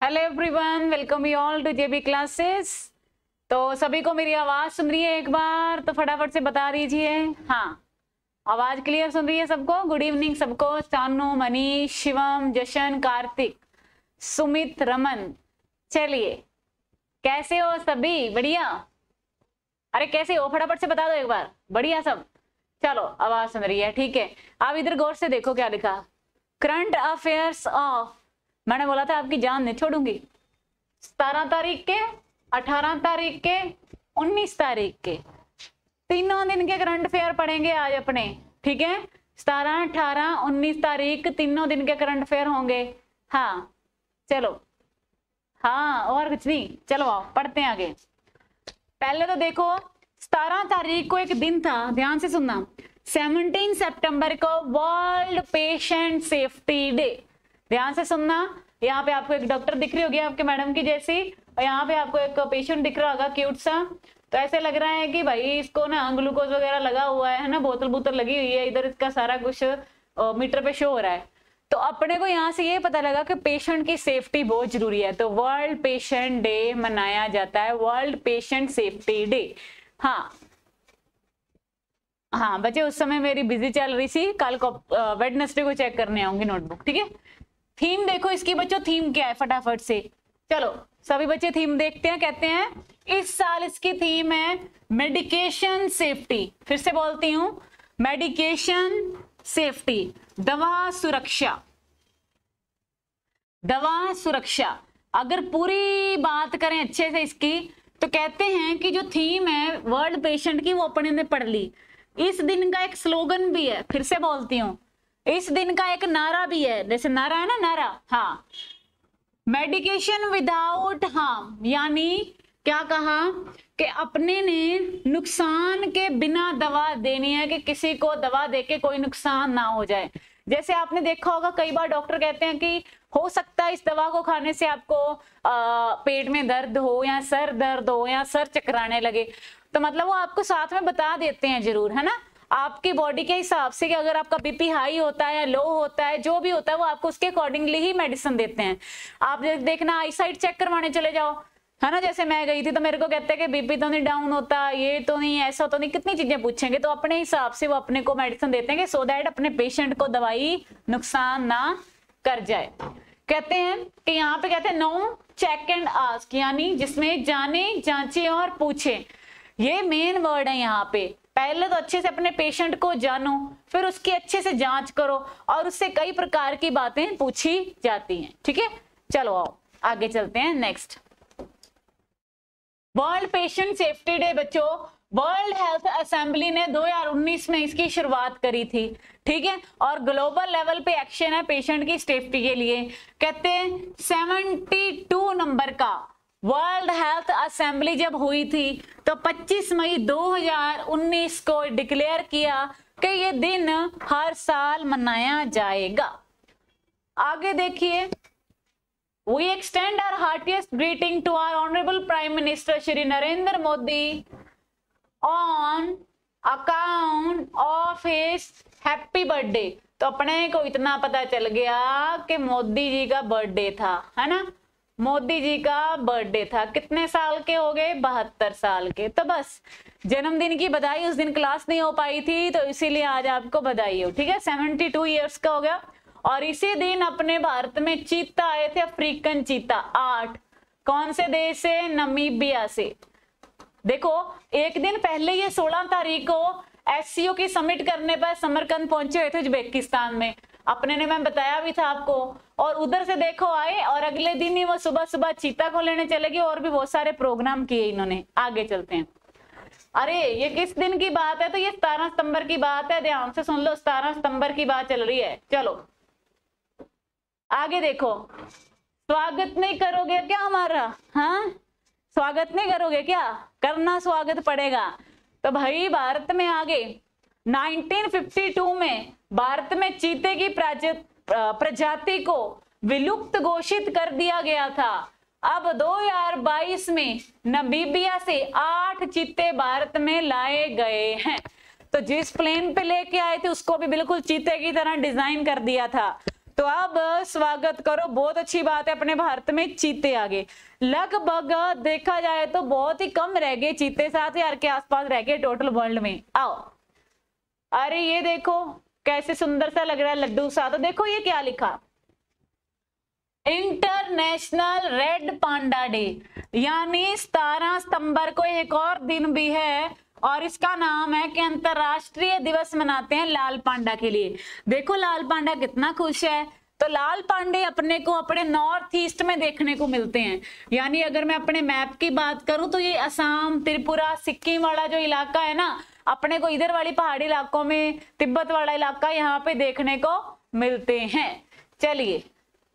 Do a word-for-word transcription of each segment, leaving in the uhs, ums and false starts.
Hello everyone, welcome you all to JB classes. तो सभी को मेरी आवाज सुन रही है? एक बार तो फटाफट से बता दीजिए। हाँ, आवाज क्लियर सुन रही है सबको? गुड इवनिंग सबको। चानू, मनीष, शिवम, जशन, कार्तिक, सुमित, रमन। चलिए, कैसे हो सभी? बढ़िया? अरे कैसे हो, फटाफट से बता दो एक बार। बढ़िया सब? चलो, आवाज सुन रही है, ठीक है। आप इधर गौर से देखो क्या लिखा। करंट अफेयर्स ऑफ, मैंने बोला था आपकी जान नहीं छोड़ूंगी। सतारह तारीख के, अठारह तारीख के, उन्नीस तारीख के तीनों दिन के करंट अफेयर पढ़ेंगे आज अपने, ठीक है। सतारह, अठारह, उन्नीस तारीख तीनों दिन के करंट अफेयर होंगे। हाँ चलो, हाँ और कुछ नहीं। चलो आओ पढ़ते हैं आगे। पहले तो देखो, सतारह तारीख को एक दिन था, ध्यान से सुनना। सत्रह सितंबर को वर्ल्ड पेशेंट सेफ्टी डे। ध्यान से सुनना। यहाँ पे आपको एक डॉक्टर दिख रही होगी आपके मैडम की जैसी, और यहाँ पे आपको एक पेशेंट दिख रहा होगा क्यूट सा। तो ऐसे लग रहा है कि भाई इसको ना ग्लूकोज वगैरह लगा हुआ है ना, बोतल बोतल लगी हुई है, इधर इसका सारा कुछ मीटर पे शो हो रहा है। तो अपने को यहाँ से ये पता लगा कि पेशेंट की सेफ्टी बहुत जरूरी है, तो वर्ल्ड पेशेंट डे मनाया जाता है, वर्ल्ड पेशेंट सेफ्टी डे। हाँ हाँ बच्चे, उस समय मेरी बिजी चल रही थी, कल को वेडनेसडे को चेक करने आऊंगी नोटबुक, ठीक है। थीम देखो इसकी बच्चों, थीम क्या है फटाफट से। चलो सभी बच्चे थीम देखते हैं। कहते हैं इस साल इसकी थीम है मेडिकेशन सेफ्टी। फिर से बोलती हूं, मेडिकेशन सेफ्टी, दवा सुरक्षा, दवा सुरक्षा। अगर पूरी बात करें अच्छे से इसकी, तो कहते हैं कि जो थीम है वर्ल्ड पेशेंट की, वो अपने ने पढ़ ली। इस दिन का एक स्लोगन भी है, फिर से बोलती हूँ, इस दिन का एक नारा भी है। जैसे नारा है ना, नारा, हाँ, मेडिकेशन विदाउट हार्म, यानी क्या कहा कि अपने ने नुकसान के बिना दवा देनी है, कि किसी को दवा देके कोई नुकसान ना हो जाए। जैसे आपने देखा होगा कई बार डॉक्टर कहते हैं कि हो सकता है इस दवा को खाने से आपको आ, पेट में दर्द हो, या सर दर्द हो, या सर चकराने लगे, तो मतलब वो आपको साथ में बता देते हैं जरूर, है ना, आपकी बॉडी के हिसाब से, कि अगर आपका बीपी हाई होता है या लो होता है, जो भी होता है, वो आपको उसके अकॉर्डिंगली ही मेडिसिन देते हैं। आप देखना, आई साइट चेक करवाने चले जाओ, है ना, जैसे मैं गई थी तो मेरे को कहते हैं कि बीपी तो नहीं डाउन होता, ये तो नहीं, ऐसा तो नहीं, कितनी चीजें पूछेंगे, तो अपने हिसाब से वो अपने को मेडिसिन देते हैं कि सो दैट अपने पेशेंट को दवाई नुकसान ना कर जाए। कहते हैं कि यहाँ पे कहते हैं नो चेक एंड आस्क, यानी जिसमें जाने, जांचे और पूछे, ये मेन वर्ड है यहाँ पे। पहले तो अच्छे से अपने पेशेंट को जानो, फिर उसकी अच्छे से जांच करो, और उससे कई प्रकार की बातें पूछी जाती हैं, ठीक है। चलो आओ आगे चलते हैं। Next, world patient safety day बच्चों, वर्ल्ड हेल्थ असेंबली ने दो हज़ार उन्नीस में इसकी शुरुआत करी थी, ठीक है, और ग्लोबल लेवल पे एक्शन है पेशेंट की सेफ्टी के लिए। कहते हैं बहत्तर नंबर का वर्ल्ड हेल्थ असेंबली जब हुई थी, तो पच्चीस मई दो हज़ार उन्नीस को डिक्लेयर किया कि ये दिन हर साल मनाया जाएगा। आगे देखिए, We extend our heartiest greeting to our honorable Prime Minister Shri Narendra Modi on account of his happy birthday। तो अपने को इतना पता चल गया कि मोदी जी का बर्थडे था, है ना, मोदी जी का बर्थडे था। कितने साल के हो गए? बहत्तर साल के। तो बस जन्मदिन की बधाई, उस दिन क्लास नहीं हो पाई थी तो इसीलिए आज आपको बधाई हो, ठीक है। सेवेंटी टू ईयर्स का हो गया। और इसी दिन अपने भारत में चीता आए थे, अफ्रीकन चीता, आठ। कौन से देश से? नमीबिया से। देखो एक दिन पहले ये सोलह तारीख को एससीओ की समिट करने पर समरकंद पहुंचे हुए थे उज्बेकिस्तान में, अपने ने मैं बताया भी था आपको। और उधर से देखो आए, और अगले दिन ही वो सुबह सुबह चीता को लेने चले गए, और भी बहुत सारे प्रोग्राम किए इन्होंने। आगे चलते हैं। अरे ये किस दिन की बात है? तो ये सतारह सितंबर की बात है, ध्यान से सुन लो, सतारह सितंबर की बात चल रही है। चलो आगे देखो, स्वागत नहीं करोगे क्या हमारा? हाँ, स्वागत नहीं करोगे क्या? करना स्वागत पड़ेगा। तो भाई भारत में आगे उन्नीस सौ बावन में भारत में चीते की प्रजाति को विलुप्त घोषित कर दिया गया था। अब दो हज़ार बाईस में नमीबिया से आठ चीते भारत में लाए गए हैं। तो जिस प्लेन पे लेके आए थे उसको भी बिल्कुल चीते की तरह डिजाइन कर दिया था। तो तो अब स्वागत करो, बहुत अच्छी बात है, अपने भारत में चीते आ गए। लगभग देखा जाए तो बहुत ही कम रह गए चीते, सात हजार के आसपास रह गए टोटल वर्ल्ड में। आओ, अरे ये देखो कैसे सुंदर सा लग रहा है लड्डू सा। तो देखो ये क्या लिखा, इंटरनेशनल रेड पांडा डे, यानी सतारह सितंबर को एक और दिन भी है और इसका नाम है कि अंतरराष्ट्रीय दिवस मनाते हैं लाल पांडा के लिए। देखो लाल पांडा कितना खुश है। तो लाल पांडे अपने को अपने नॉर्थ ईस्ट में देखने को मिलते हैं, यानी अगर मैं अपने मैप की बात करूं तो ये असम, त्रिपुरा, सिक्किम वाला जो इलाका है ना, अपने को इधर वाली पहाड़ी इलाकों में, तिब्बत वाला इलाका यहाँ पे देखने को मिलते हैं। चलिए,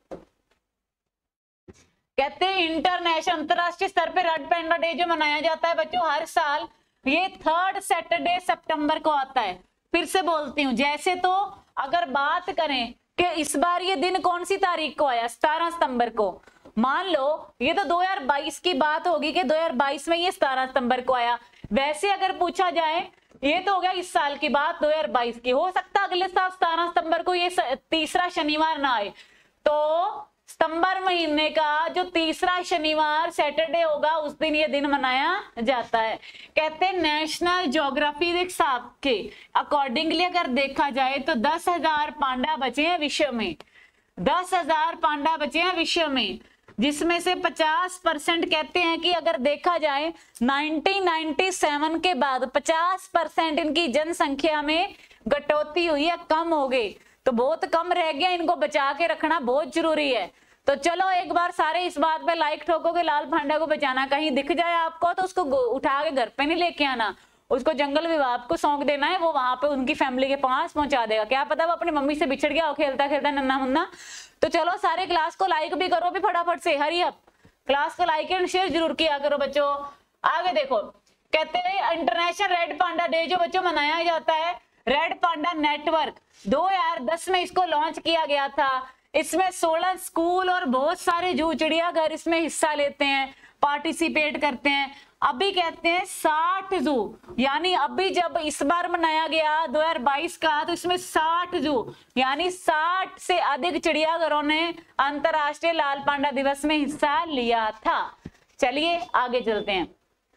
कहते हैं इंटरनेशनल अंतरराष्ट्रीय स्तर पे रेड पांडा डे जो मनाया जाता है बच्चों हर साल, ये थर्ड सैटरडे सितंबर को आता है। फिर से बोलती हूँ, जैसे तो अगर बात करें कि इस बार ये दिन कौन सी तारीख को आया, सतारह सितंबर को, मान लो ये तो दो हज़ार बाईस की बात होगी कि दो हज़ार बाईस में ये सतारह सितंबर को आया। वैसे अगर पूछा जाए, ये तो हो गया इस साल की बात, दो हज़ार बाईस की, हो सकता अगले साल सतारह सितंबर को ये तीसरा शनिवार ना आए, तो सितंबर महीने का जो तीसरा शनिवार सैटरडे होगा उस दिन ये दिन मनाया जाता है। कहते हैं नेशनल ज्योग्राफी हिसाब के अकॉर्डिंगली अगर देखा जाए तो दस हजार पांडा बचे हैं विश्व में, दस हजार पांडा बचे हैं विश्व में, जिसमें से पचास परसेंट कहते हैं कि अगर देखा जाए नाइनटीन नाइंटी सेवन के बाद पचास परसेंट इनकी जनसंख्या में कटौती हुई है, कम हो गई, तो बहुत कम रह गया, इनको बचा के रखना बहुत जरूरी है। तो चलो एक बार सारे इस बात पे लाइक ठोको कि लाल पांडा को बचाना। कहीं दिख जाए आपको तो उसको उठा के घर पे नहीं लेके आना, उसको जंगल विभाग को सौंप देना है, वो वहां पे उनकी फैमिली के पास पहुंचा देगा। क्या पता वो अपनी मम्मी से बिछड़ गया हो खेलता खेलता नन्ना मुन्ना। तो चलो सारे क्लास को लाइक भी करो भी फटाफट से, हरी अप, क्लास को लाइक एंड शेयर जरूर किया करो बच्चों। आगे देखो, कहते हैं इंटरनेशनल रेड पांडा डे जो बच्चों मनाया जाता है, रेड पांडा नेटवर्क दो हज़ार दस में इसको लॉन्च किया गया था। इसमें सोलह स्कूल और बहुत सारे जू चिड़ियाघर इसमें हिस्सा लेते हैं, पार्टिसिपेट करते हैं। अभी कहते हैं साठ जू, यानी अभी जब इस बार मनाया गया दो हज़ार बाईस का, तो इसमें साठ जू यानी साठ से अधिक चिड़ियाघरों ने अंतरराष्ट्रीय लाल पांडा दिवस में हिस्सा लिया था। चलिए आगे चलते हैं।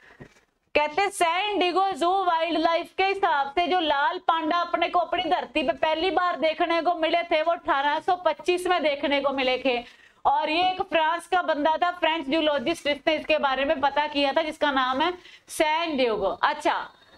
कहते हैं सैन डिगो जू वाइल्ड लाइफ के हिसाब से जो लाल पांडा अपने को अपनी धरती पे पहली बार देखने को मिले थे वो अठारह सौ पच्चीस में देखने को मिले थे, और ये एक फ्रांस का बंदा था, फ्रेंच जूलॉजिस्ट, जिसने इसके बारे में पता किया था, जिसका नाम है सैन डिगो। अच्छा,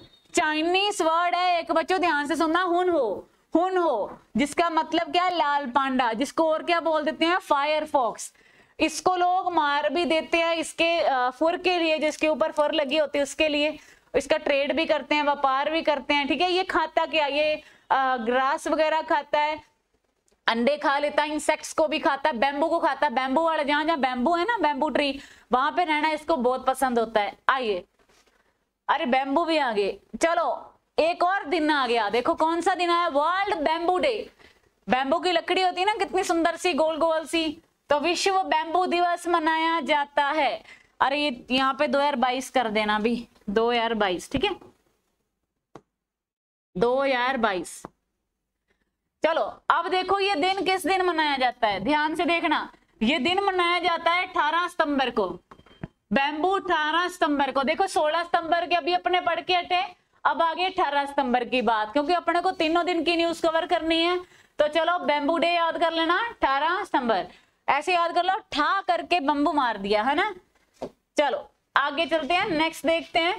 चाइनीज वर्ड है एक, बच्चों ध्यान से सुनना, हुन हो, हुन हो, जिसका मतलब क्या है लाल पांडा, जिसको और क्या बोल देते हैं फायर फॉक्स। इसको लोग मार भी देते हैं इसके फर के लिए, जिसके ऊपर फर लगी होती है उसके लिए, इसका ट्रेड भी करते हैं, व्यापार भी करते हैं। ठीक है, ये खाता क्या, ये ग्रास वगैरह खाता है, अंडे खा लेता है, इंसेक्ट्स को भी खाता है, बैम्बू को खाता है, बैम्बू वाला जहां जहां बैम्बू है ना, बैम्बू ट्री, वहां पे रहना इसको बहुत पसंद होता है। आइए, अरे बैम्बू भी आ गए। चलो एक और दिन आ गया, देखो कौन सा दिन आया, वर्ल्ड बैम्बू डे। बैम्बू की लकड़ी होती है ना कितनी सुंदर सी गोल गोल सी, तो विश्व बैम्बू दिवस मनाया जाता है। अरे ये यहाँ पे दो हज़ार बाईस कर देना भी, दो हज़ार बाईस, ठीक है, दो हज़ार बाईस। चलो अब देखो ये दिन किस दिन मनाया जाता है, ध्यान से देखना। ये दिन मनाया जाता है अठारह सितंबर को, बैम्बू अठारह सितंबर को। देखो सोलह सितंबर के अभी अपने पढ़ के हटे, अब आगे अठारह सितंबर की बात, क्योंकि अपने को तीनों दिन की न्यूज कवर करनी है। तो चलो बैम्बू डे याद कर लेना, अठारह सितंबर, ऐसे याद कर लो, ठा करके बम्बू मार दिया है ना। चलो आगे चलते हैं, नेक्स्ट देखते हैं।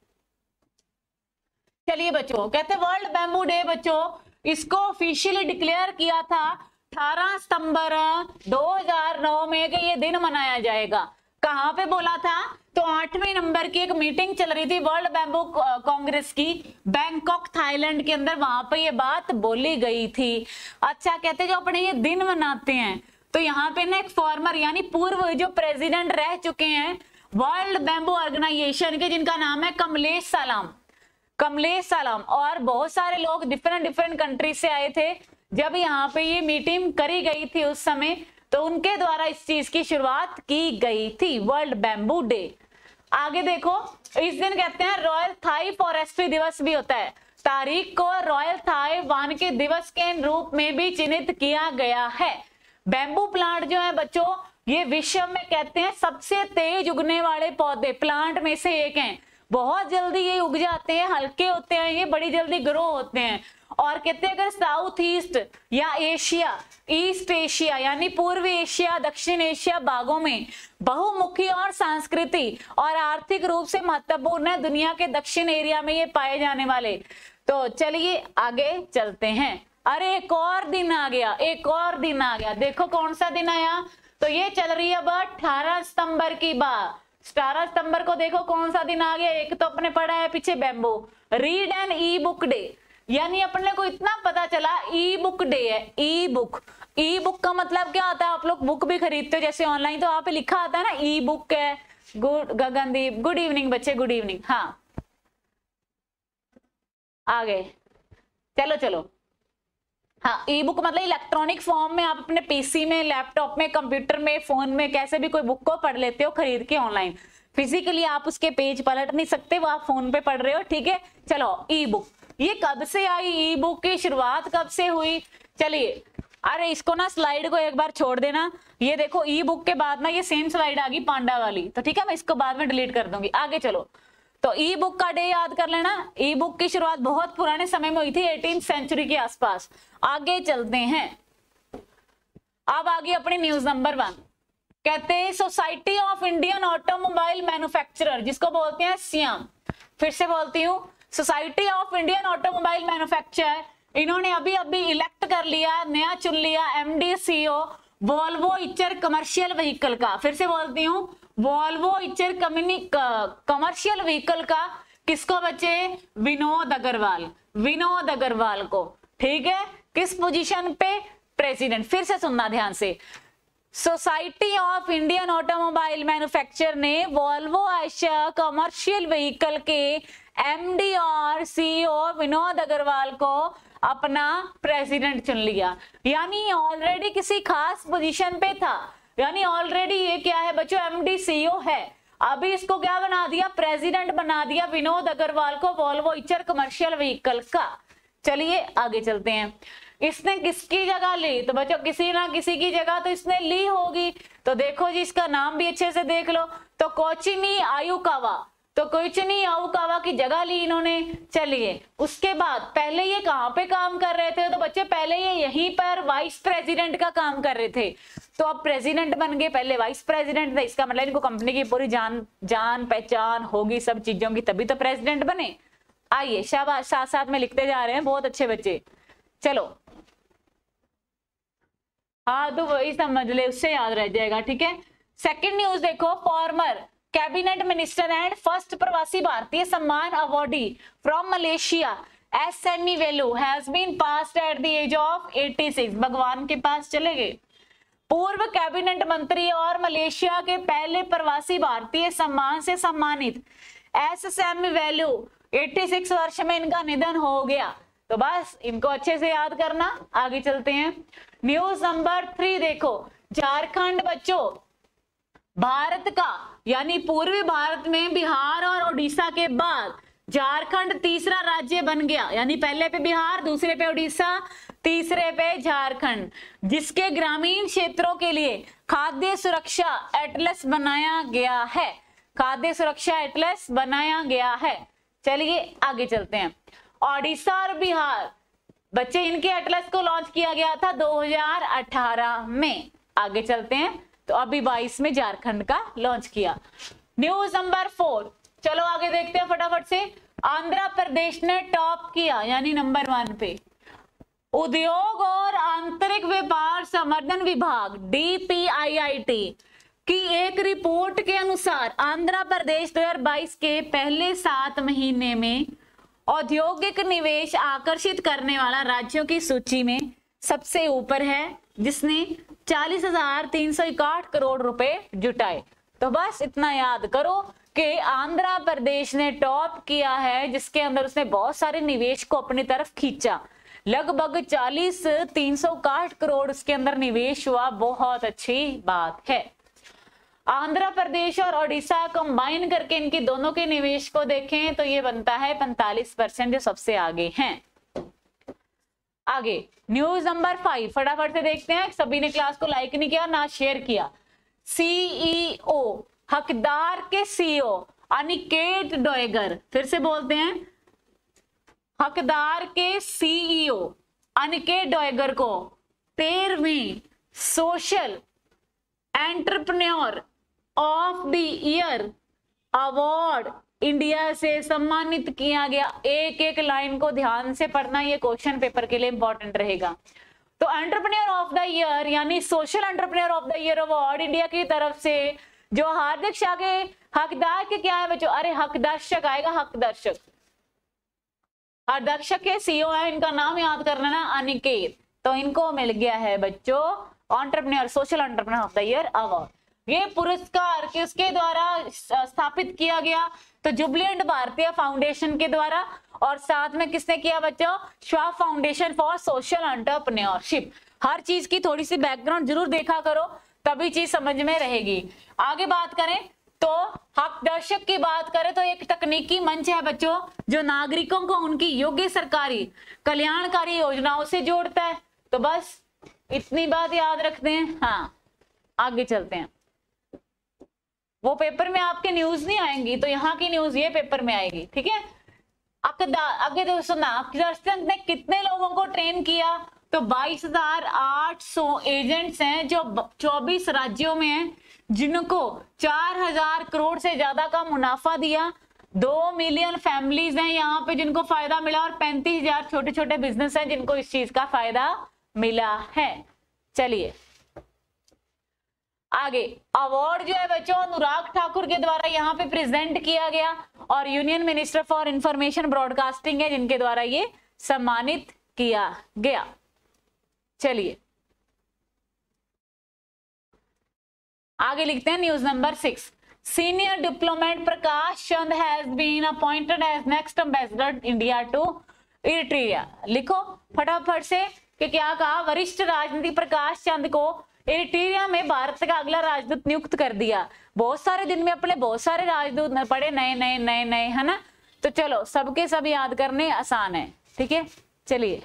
चलिए बच्चों, कहते हैं वर्ल्ड बैम्बू डे बच्चों, इसको ऑफिशियली डिक्लेयर किया था अठारह सितंबर दो हज़ार नौ में कि ये दिन मनाया जाएगा। कहां पे बोला था, तो आठवें नंबर की एक मीटिंग चल रही थी वर्ल्ड बैम्बू कांग्रेस की, बैंकॉक थाईलैंड के अंदर, वहां पे ये बात बोली गई थी। अच्छा, कहते जो अपने ये दिन मनाते हैं, तो यहाँ पे ना एक फॉर्मर यानी पूर्व जो प्रेसिडेंट रह चुके हैं वर्ल्ड बैम्बू ऑर्गेनाइजेशन के, जिनका नाम है कमलेश सालाम, कमलेश सालाम, और बहुत सारे लोग डिफरेंट डिफरेंट कंट्री से आए थे। जब यहाँ पे ये मीटिंग करी गई थी उस समय, तो उनके द्वारा इस चीज की शुरुआत की गई थी, वर्ल्ड बैम्बू डे। आगे देखो, इस दिन कहते हैं रॉयल थाई फॉरेस्ट्री दिवस भी होता है। तारीख को रॉयल थाई वानिकी दिवस के रूप में भी चिन्हित किया गया है। बैम्बू प्लांट जो है बच्चों, ये विश्व में कहते हैं सबसे तेज उगने वाले पौधे प्लांट में से एक हैं। बहुत जल्दी ये उग जाते हैं, हल्के होते हैं, ये बड़ी जल्दी ग्रो होते हैं। और कहते हैं अगर साउथ ईस्ट या एशिया, ईस्ट एशिया यानी पूर्व एशिया, दक्षिण एशिया भागों में बहुमुखी और सांस्कृतिक और आर्थिक रूप से महत्वपूर्ण है, दुनिया के दक्षिण एरिया में ये पाए जाने वाले। तो चलिए आगे चलते हैं। अरे एक और दिन आ गया, एक और दिन आ गया। देखो कौन सा दिन आया, तो ये चल रही है अब अठारह सितंबर की बात। अठारह सितंबर को देखो कौन सा दिन आ गया। एक तो अपने पढ़ा है पीछे bamboo, reed and e book day, यानी अपने को इतना पता चला ई बुक डे है। ई बुक, ई बुक का मतलब क्या होता है, आप लोग बुक भी खरीदते हो जैसे ऑनलाइन, तो वहां पे लिखा आता है ना ई बुक है। गुड गगनदीप, गुड इवनिंग बच्चे, गुड इवनिंग। हाँ आगे चलो चलो। हाँ, ई बुक मतलब इलेक्ट्रॉनिक फॉर्म में आप अपने पीसी में, लैपटॉप में, कंप्यूटर में, फोन में, कैसे भी कोई बुक को पढ़ लेते हो खरीद के ऑनलाइन। फिजिकली आप उसके पेज पलट नहीं सकते, वो आप फोन पे पढ़ रहे हो, ठीक है। चलो ई बुक, ये कब से आई, ई बुक की शुरुआत कब से हुई, चलिए। अरे इसको ना स्लाइड को एक बार छोड़ देना। ये देखो ई बुक के बाद ना ये सेम स्लाइड आ गई पांडा वाली, तो ठीक है मैं इसको बाद में डिलीट कर दूंगी। आगे चलो, तो ई बुक का डे याद कर लेना। ई बुक की शुरुआत बहुत पुराने समय में हुई थी, एटीन सेंचुरी के आसपास। आगे चलते हैं, अब आगे अपनी न्यूज नंबर वन। कहते हैं society of Indian automobile manufacturer, जिसको बोलते हैं सियाम। फिर से बोलती हूँ, society of Indian automobile manufacturer, इन्होंने अभी अभी इलेक्ट कर लिया, नया चुन लिया MD CEO Volvo Eicher commercial vehicle का। फिर से बोलती हूँ, वोल्वो इचर कमर्शियल व्हीकल का। किसको बच्चे, विनोद अग्रवाल, विनोद अग्रवाल को, ठीक है। किस पोजीशन पे, प्रेसिडेंट। फिर से सुनना ध्यान से, society of Indian automobile manufacturer ने वोल्वो आइशर कमर्शियल व्हीकल के एमडी और सीईओ विनोद अग्रवाल को अपना प्रेसिडेंट चुन लिया। यानी ऑलरेडी किसी खास पोजीशन पे था, यानी ऑलरेडी ये क्या है बच्चों, एमडी सीईओ है। अभी इसको क्या बना दिया, प्रेसिडेंट बना दिया विनोद अग्रवाल को वोल्वो इचर कमर्शियल व्हीकल का। चलिए आगे चलते हैं। इसने किसकी जगह ली, तो बच्चों किसी ना किसी की जगह तो इसने ली होगी। तो देखो जी, इसका नाम भी अच्छे से देख लो, तो कोचिनी आयुकावा, तो कोचिनी आयुकावा की जगह ली इन्होंने। चलिए उसके बाद पहले ये कहाँ पे काम कर रहे थे, तो बच्चे पहले ये यहीं पर वाइस प्रेसिडेंट का काम कर रहे थे। तो अब प्रेसिडेंट बन गए, पहले वाइस प्रेसिडेंट थे, इसका मतलब इनको कंपनी की पूरी जान जान पहचान होगी सब चीजों की, तभी तो प्रेसिडेंट बने। आइए शाबाश, साथ साथ में लिखते जा रहे हैं, बहुत अच्छे बच्चे। चलो हाँ, तो वही समझ ले, उससे याद रह जाएगा, ठीक है। सेकंड न्यूज देखो, former cabinet minister and first Pravasi Bharatiya Samman awardee from Malaysia S M E Velu has been passed at the age of छियासी। भगवान के पास चले गए। पूर्व कैबिनेट मंत्री और मलेशिया के पहले प्रवासी भारतीय सम्मान से सम्मानित एस एम ई वेलू छियासी वर्ष में इनका निधन हो गया। तो बस इनको अच्छे से याद करना। आगे चलते हैं, न्यूज नंबर थ्री देखो, झारखंड बच्चों भारत का, यानी पूर्वी भारत में बिहार और उड़ीसा के बाद झारखंड तीसरा राज्य बन गया। यानी पहले पे बिहार, दूसरे पे उड़ीसा, तीसरे पे झारखंड, जिसके ग्रामीण क्षेत्रों के लिए खाद्य सुरक्षा एटलस बनाया गया है। खाद्य सुरक्षा एटलस बनाया गया है। चलिए आगे चलते हैं, ओडिशा और बिहार बच्चे, इनके एटलस को लॉन्च किया गया था दो हज़ार अठारह में। आगे चलते हैं, तो अभी बाईस में झारखंड का लॉन्च किया। न्यूज नंबर फोर, चलो आगे देखते हैं फटाफट से। आंध्र प्रदेश ने टॉप किया, यानी नंबर वन पे। उद्योग और आंतरिक व्यापार संवर्धन विभाग D P I I T की एक रिपोर्ट के अनुसार आंध्र प्रदेश दो हज़ार बाईस के पहले सात महीने में औद्योगिक निवेश आकर्षित करने वाला राज्यों की सूची में सबसे ऊपर है, जिसने चालीस हजार तीन सौ इकहठ करोड़ रुपए जुटाए। तो बस इतना याद करो कि आंध्र प्रदेश ने टॉप किया है, जिसके अंदर उसने बहुत सारे निवेश को अपनी तरफ खींचा। लगभग चालीस तीन सौ इकहठ करोड़ उसके अंदर निवेश हुआ, बहुत अच्छी बात है। आंध्र प्रदेश और ओडिशा कंबाइन करके इनकी दोनों के निवेश को देखें तो ये बनता है पैंतालीस परसेंट, जो सबसे आगे हैं। आगे न्यूज नंबर फाइव फटाफट से देखते हैं, सभी ने क्लास को लाइक नहीं किया ना शेयर किया। सीईओ हकदार के सीईओ अनिकेत डोएगर, फिर से बोलते हैं, हकदार के सीईओ अनिकेत डोएगर को तेरहवीं social entrepreneur of the year award India से सम्मानित किया गया। एक एक लाइन को ध्यान से पढ़ना, ये क्वेश्चन पेपर के लिए इंपॉर्टेंट रहेगा। तो एंटरप्रेन्योर ऑफ द ईयर यानी social entrepreneur of the year award India की तरफ से जो हार्दिक शाह के हकदार के क्या है बच्चों, अरे हकदर्शक आएगा, हकदर्शक हकदर्शक के सीईओ है, इनका नाम याद कर लेना अनिकेत। तो इनको मिल गया है बच्चों entrepreneur social entrepreneur of the year award. ये पुरस्कार किसके द्वारा स्थापित किया गया, तो जुबलिएंट भारतीय फाउंडेशन के द्वारा, और साथ में किसने किया बच्चों, Schwab foundation for social entrepreneurship. हर चीज की थोड़ी सी बैकग्राउंड जरूर देखा करो, तभी चीज समझ में रहेगी। आगे बात करें तो हकदर्शक की बात करें तो एक तकनीकी मंच है बच्चों जो नागरिकों को उनकी योग्य सरकारी कल्याणकारी योजनाओं से जोड़ता है। तो बस इतनी बात याद रखते हैं। हाँ आगे चलते हैं, वो पेपर में आपके न्यूज नहीं आएंगी, तो यहाँ की न्यूज ये पेपर में आएगी, ठीक है। आगे तो सुना, हकदर्शक ने कितने लोगों को ट्रेन किया, तो बाईस हजार आठ सौ एजेंट्स हैं जो चौबीस राज्यों में हैं, जिनको चार हजार करोड़ से ज्यादा का मुनाफा दिया। दो मिलियन फैमिलीज हैं यहाँ पे जिनको फायदा मिला, और पैंतीस हजार छोटे छोटे बिजनेस हैं जिनको इस चीज का फायदा मिला है। चलिए आगे, अवार्ड जो है बच्चों अनुराग ठाकुर के द्वारा यहाँ पे प्रेजेंट किया गया, और union minister for information broadcasting है जिनके द्वारा ये सम्मानित किया गया। चलिए आगे लिखते हैं news number six. Senior diplomat Prakash Chand has been appointed as next ambassador India to Eritrea. लिखो फटाफट से कि क्या कहा, वरिष्ठ राजनीतिक प्रकाश चंद को इरिट्रिया में भारत का अगला राजदूत नियुक्त कर दिया। बहुत सारे दिन में अपने बहुत सारे राजदूत पड़े नए नए नए नए, है ना। तो चलो सबके सब याद करने आसान है, ठीक है। चलिए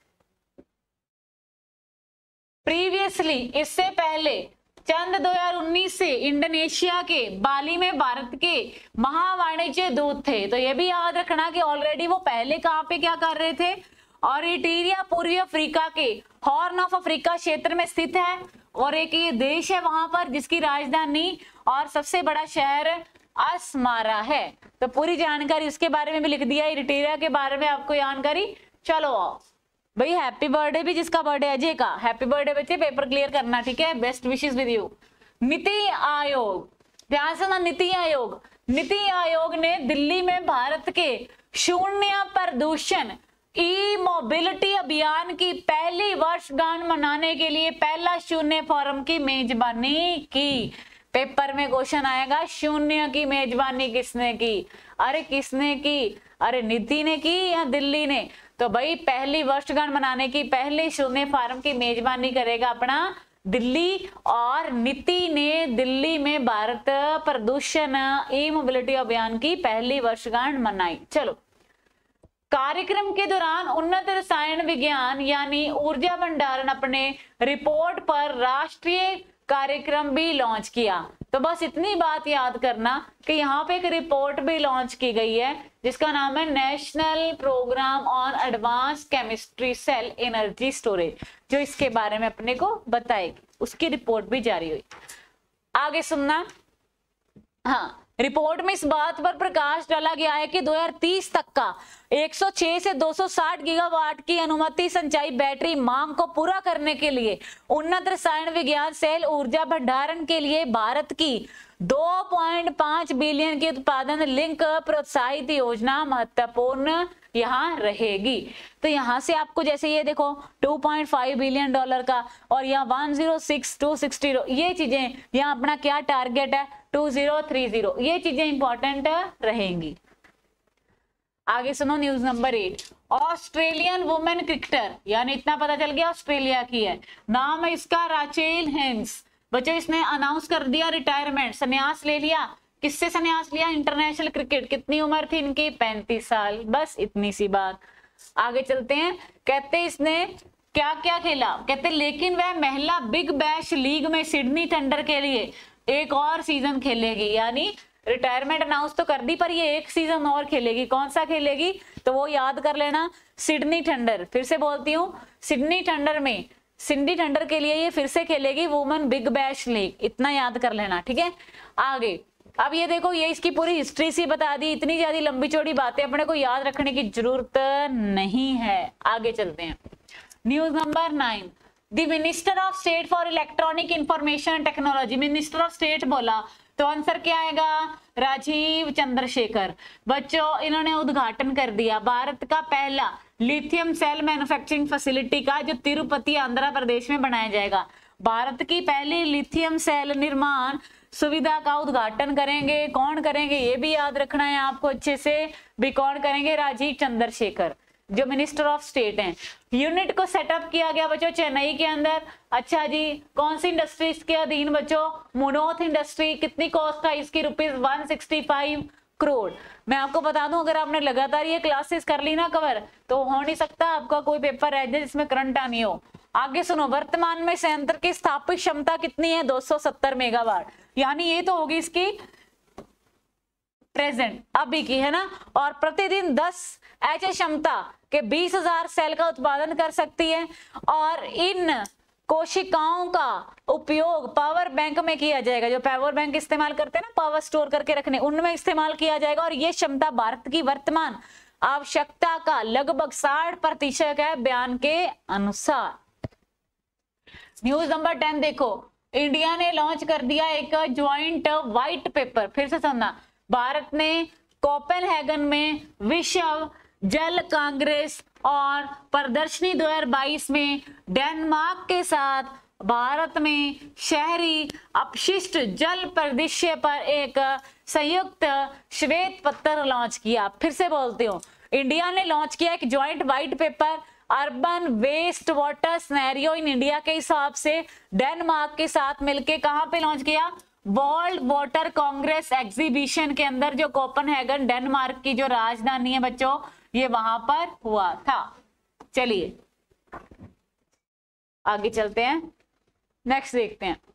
प्रीवियसली इससे पहले चंद दो हज़ार उन्नीस से इंडोनेशिया के बाली में भारत के महावाणिज्य दूत थे। तो ये भी याद रखना कि ऑलरेडी वो पहले कहाँ पे क्या कर रहे थे, और इरिट्रिया पूर्वी अफ्रीका के हॉर्न ऑफ अफ्रीका क्षेत्र में स्थित है, और एक ये देश है वहां पर जिसकी राजधानी और सबसे बड़ा शहर अस्मारा है। तो पूरी जानकारी उसके बारे में भी लिख दिया, इरिट्रिया के बारे में आपको जानकारी। चलो आओ भाई, हैप्पी बर्थडे भी जिसका बर्थडे अजय का, हैप्पी बर्थडे बच्चे, पेपर क्लियर करना, ठीक है। Best wishes with you. NITI Aayog, ध्यान से ना, नीति आयोग नीति आयोग ने दिल्ली में भारत के शून्य प्रदूषण ई मोबिलिटी अभियान की पहली वर्षगांठ मनाने के लिए पहला शून्य फोरम की मेजबानी की। पेपर में क्वेश्चन आएगा, शून्य की मेजबानी किसने की, अरे किसने की, अरे नीति ने की या दिल्ली ने। तो भाई पहली वर्षगांठ मनाने की पहले शून्य फोरम की मेजबानी करेगा अपना दिल्ली, और नीति ने दिल्ली में भारत प्रदूषण ई मोबिलिटी अभियान की पहली वर्षगांठ मनाई। चलो, कार्यक्रम के दौरान उन्नत रसायन विज्ञान यानी ऊर्जा भंडारण अपने रिपोर्ट पर राष्ट्रीय कार्यक्रम भी लॉन्च किया। तो बस इतनी बात याद करना कि यहाँ पे एक रिपोर्ट भी लॉन्च की गई है जिसका नाम है national programme on advance chemistry cell energy storage, जो इसके बारे में अपने को बताएगी। उसकी रिपोर्ट भी जारी हुई। आगे सुनना। हाँ, रिपोर्ट में इस बात पर प्रकाश डाला गया है कि दो हज़ार तीस तक का एक सौ छह से दो सौ साठ गीगावाट की अनुमति संचाई बैटरी मांग को पूरा करने के लिए उन्नत रसायन विज्ञान सेल ऊर्जा भंडारण के लिए भारत की दो पॉइंट पाँच बिलियन की उत्पादन लिंक प्रोत्साहित योजना महत्वपूर्ण यहाँ रहेगी। तो यहाँ से आपको जैसे ये देखो दो पॉइंट पाँच बिलियन डॉलर का, और यहाँ एक सौ छह दो सौ साठ, ये चीजें यहाँ अपना क्या टारगेट है दो हज़ार तीस, ये चीजें इंपॉर्टेंट रहेंगी। आगे सुनो news number eight. Australian women cricketer, यानी इतना पता चल गया ऑस्ट्रेलिया की है, नाम है इसका राचेल हेंस। बच्चों इसने अनाउंस कर दिया रिटायरमेंट, संन्यास ले लिया। किससे संन्यास लिया? International cricket. कितनी उम्र थी इनकी? पैंतीस साल। बस इतनी सी बात। आगे चलते हैं। कहते इसने क्या क्या खेला? कहते लेकिन वह महिला बिग बैश लीग में सिडनी थंडर के लिए एक और सीजन खेलेगी। यानी रिटायरमेंट अनाउंस तो कर दी, पर ये एक सीजन और खेलेगी। कौन सा खेलेगी? तो वो याद कर लेना, सिडनी थंडर। फिर से बोलती हूँ, सिडनी थंडर में, सिडनी थंडर के लिए ये फिर से खेलेगी वुमेन बिग बैश लीग। इतना याद कर लेना, ठीक है। आगे अब ये देखो, ये इसकी पूरी हिस्ट्री सी बता दी। इतनी ज्यादा लंबी चौड़ी बातें अपने को याद रखने की जरूरत नहीं है। आगे चलते हैं। News number nine. The minister of state for electronic information technology. Minister of state बोला तो आंसर क्या आएगा? राजीव चंद्रशेखर। बच्चों इन्होंने उद्घाटन कर दिया भारत का पहला लिथियम सेल मैन्युफैक्चरिंग फैसिलिटी का, जो तिरुपति आंध्र प्रदेश में बनाया जाएगा। भारत की पहली लिथियम सेल निर्माण सुविधा का उद्घाटन करेंगे। कौन करेंगे? ये भी याद रखना है आपको अच्छे से भी। कौन करेंगे? राजीव चंद्रशेखर, जो मिनिस्टर ऑफ स्टेट हैं। यूनिट को सेटअप किया गया बच्चों चेन्नई के अंदर। अच्छा जी, कौन सी इंडस्ट्रीज के अधीन? बच्चों मुनोथ इंडस्ट्री। कितनी कॉस्ट था इसकी? Rupees one sixty five crore. मैं आपको बता दूं, अगर आपने लगातार ये क्लासेस कर ली ना कवर, तो हो नहीं सकता आपका कोई पेपर रह जाए जिसमें करंट आनी हो। आगे सुनो, वर्तमान में संयंत्र की स्थापित क्षमता कितनी है? दो सौ सत्तर मेगावाट। यानी ये तो होगी इसकी प्रेजेंट, अभी की, है ना। और प्रतिदिन दस एच क्षमता के बीस हजार सेल का उत्पादन कर सकती है। और इन कोशिकाओं का उपयोग पावर बैंक में किया जाएगा। जो पावर बैंक इस्तेमाल करते हैं ना, पावर स्टोर करके रखने, उनमें इस्तेमाल किया जाएगा। और ये क्षमता भारत की वर्तमान आवश्यकता का लगभग साठ प्रतिशत है, बयान के अनुसार। न्यूज नंबर टेन देखो, इंडिया ने लॉन्च कर दिया एक ज्वाइंट व्हाइट पेपर। फिर से सुनना, भारत ने कोपेनहेगन में विश्व जल कांग्रेस और प्रदर्शनी दो हज़ार बाईस में डेनमार्क के साथ भारत में शहरी अपशिष्ट जल परिदृश्य पर एक संयुक्त श्वेत पत्र लॉन्च किया। फिर से बोलती हूँ, इंडिया ने लॉन्च किया एक joint white paper urban waste water scenario in India के हिसाब से डेनमार्क के साथ मिलके। कहां पे लॉन्च किया? वर्ल्ड वाटर कांग्रेस एग्जीबिशन के अंदर, जो कोपेनहेगन डेनमार्क की जो राजधानी है बच्चों, ये वहां पर हुआ था। चलिए आगे चलते हैं, नेक्स्ट देखते हैं।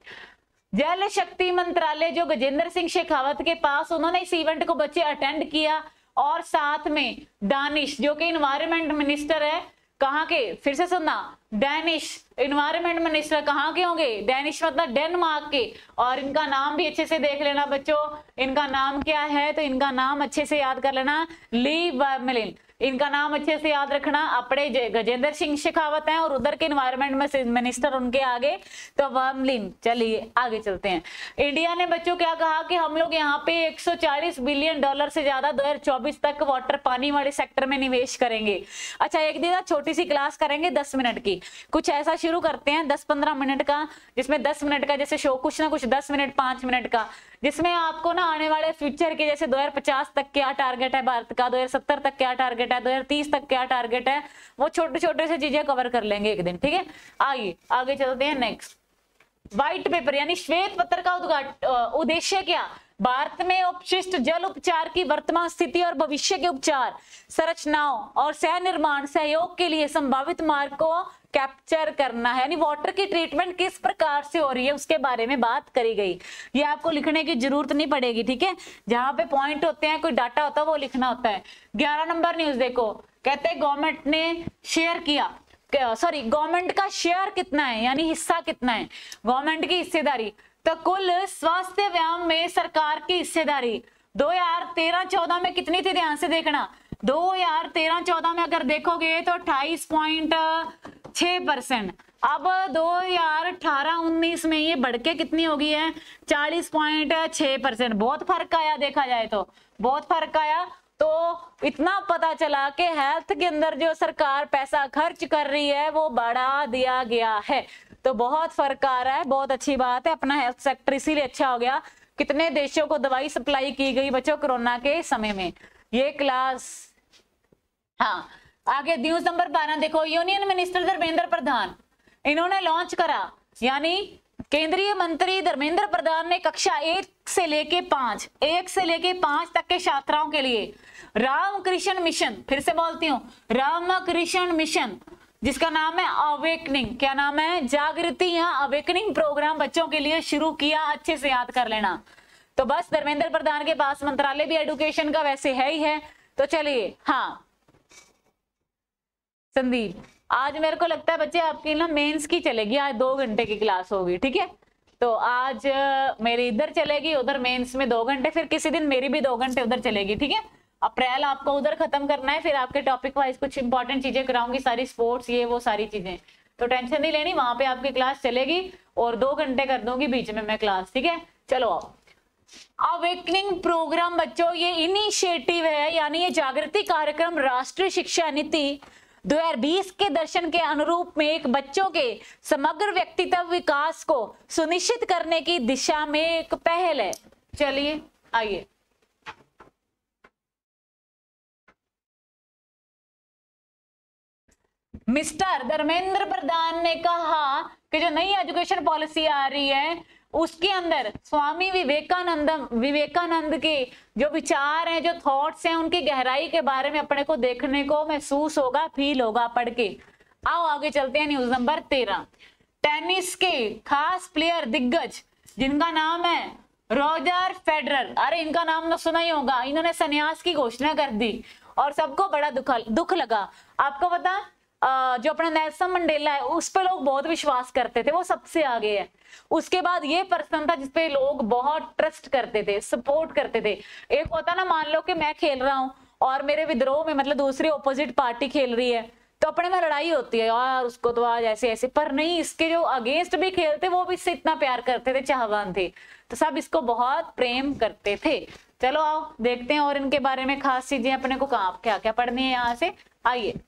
जल शक्ति मंत्रालय जो गजेंद्र सिंह शेखावत के पास, उन्होंने इस इवेंट को बच्चे अटेंड किया। और साथ में दानिश जो कि इन्वायरमेंट मिनिस्टर है, कहाँ के? फिर से सुनना, डैनिश इन्वायरमेंट मिनिस्टर कहाँ के होंगे? डैनिश मतलब डेनमार्क के। और इनका नाम भी अच्छे से देख लेना बच्चों, इनका नाम क्या है? तो इनका नाम अच्छे से याद कर लेना, ली वर्मेलिन। इनका नाम अच्छे से याद रखना। अपने गजेंद्र सिंह शेखावत हैं और उधर के इन्वायरमेंट में मिनिस्टर उनके आगे तो वर्मलिन। चलिए आगे चलते हैं। इंडिया ने बच्चों क्या कहा कि हम लोग यहाँ पे एक सौ चालीस बिलियन डॉलर से ज्यादा दो हज़ार चौबीस तक वाटर पानी वाले सेक्टर में निवेश करेंगे। अच्छा, एक दिन छोटी सी क्लास करेंगे दस मिनट की, कुछ ऐसा शुरू करते हैं दस पंद्रह मिनट का, जिसमें दस मिनट का जैसे शो, कुछ ना कुछ दस मिनट पांच मिनट का, जिसमें आपको ना आने वाले फ्यूचर के, जैसे दो हज़ार पचास तक क्या टारगेट है भारत का, दो हज़ार सत्तर तक क्या टारगेट है, दो हज़ार तीस तक क्या टारगेट है, वो छोटे छोटे से चीजें कवर कर लेंगे एक दिन। ठीक है, आइए आगे चलते हैं। नेक्स्ट, व्हाइट पेपर यानी श्वेत पत्र का उद्घाटन उद्देश्य क्या? भारत में अपशिष्ट जल उपचार की वर्तमान स्थिति और भविष्य के उपचार संरचनाओं और सह निर्माण सहयोग के लिए संभावित मार्ग को कैप्चर करना है। यानी वाटर की ट्रीटमेंट किस प्रकार से हो रही है उसके बारे में बात करी गई। ये आपको लिखने की जरूरत नहीं पड़ेगी। ठीक है, जहां पे पॉइंट होते हैं, कोई डाटा होता है, वो लिखना होता है। ग्यारह नंबर न्यूज देखो, कहते हैं गवर्नमेंट ने शेयर किया, सॉरी गवर्नमेंट का शेयर कितना है, यानी हिस्सा कितना है, गवर्नमेंट की हिस्सेदारी। तो कुल स्वास्थ्य व्यायाम में सरकार की हिस्सेदारी दो हजार तेरह चौदह में कितनी थी? ध्यान से देखना, दो हजार तेरह चौदह में अगर देखोगे तो अट्ठाईस पॉइंट छह परसेंट। अब दो हजार अठारह उन्नीस में ये बढ़ के कितनी हो गई है? चालीस पॉइंट छह परसेंट। बहुत फर्क आया, देखा जाए तो बहुत फर्क आया। तो इतना पता चला कि हेल्थ के अंदर जो सरकार पैसा खर्च कर रही है वो बढ़ा दिया गया है। तो बहुत फर्क आ रहा है, बहुत अच्छी बात है। अपना हेल्थ सेक्टर इसीलिए अच्छा हो गया। कितने देशों को दवाई सप्लाई की गई बच्चों कोरोना के समय में। ये क्लास, हाँ आगे न्यूज नंबर बारह देखो, यूनियन मिनिस्टर धर्मेंद्र प्रधान, इन्होंने लॉन्च करा, यानी केंद्रीय मंत्री धर्मेंद्र प्रधान ने कक्षा एक से लेके पांच एक से लेके पांच तक के छात्राओं के लिए रामकृष्ण मिशन, फिर से बोलती हूँ, रामकृष्ण मिशन, जिसका नाम है अवेकनिंग, क्या नाम है, जागृति या अवेकनिंग प्रोग्राम बच्चों के लिए शुरू किया। अच्छे से याद कर लेना। तो बस धर्मेंद्र प्रधान के पास मंत्रालय भी एजुकेशन का वैसे है ही है। तो चलिए, हाँ संदीप, आज मेरे को लगता है बच्चे आपकी ना मेंस की चलेगी, आज दो घंटे की क्लास होगी, ठीक है। तो आज मेरी इधर चलेगी, उधर मेंस में दो घंटे, फिर किसी दिन मेरी भी दो घंटे उधर चलेगी, ठीक है। अप्रैल आपको उधर खत्म करना है, फिर आपके टॉपिक वाइज कुछ इंपॉर्टेंट चीजें कराऊंगी, सारी स्पोर्ट्स ये वो सारी चीजें, तो टेंशन नहीं लेनी, वहां पे आपकी क्लास चलेगी और दो घंटे कर दूंगी बीच में मैं क्लास, ठीक है। चलो आओ, अवेकनिंग प्रोग्राम बच्चों ये इनिशिएटिव है, यानी ये जागृति कार्यक्रम राष्ट्रीय शिक्षा नीति दो हज़ार बीस के दर्शन के अनुरूप में एक बच्चों के समग्र व्यक्तित्व विकास को सुनिश्चित करने की दिशा में एक पहल है। चलिए आइए, मिस्टर धर्मेंद्र प्रधान ने कहा कि जो नई एजुकेशन पॉलिसी आ रही है उसके अंदर स्वामी विवेकानंद विवेकानंद के जो विचार हैं, जो थॉट्स हैं, उनकी गहराई के बारे में अपने को देखने को महसूस होगा, फील होगा पढ़ के। आओ आगे चलते हैं, न्यूज नंबर तेरह। टेनिस के खास प्लेयर दिग्गज जिनका नाम है रोजर फेडरर, अरे इनका नाम तो सुना ही होगा, इन्होंने संन्यास की घोषणा कर दी और सबको बड़ा दुख दुख लगा। आपको पता जो अपना नेल्सन मंडेला है उस पे लोग बहुत विश्वास करते थे, वो सबसे आगे है। उसके बाद ये पर्सन था जिसपे लोग बहुत ट्रस्ट करते थे, सपोर्ट करते थे। एक होता ना, मान लो कि मैं खेल रहा हूँ और मेरे विद्रोह में मतलब दूसरी ऑपोजिट पार्टी खेल रही है, तो अपने में लड़ाई होती है, यार उसको तो आज ऐसे ऐसे, पर नहीं, इसके जो अगेंस्ट भी खेलते वो भी इससे इतना प्यार करते थे, चाहवान थे, तो सब इसको बहुत प्रेम करते थे। चलो आओ देखते हैं और इनके बारे में खास चीजें अपने को कहाँ क्या क्या पढ़नी है यहाँ से। आइए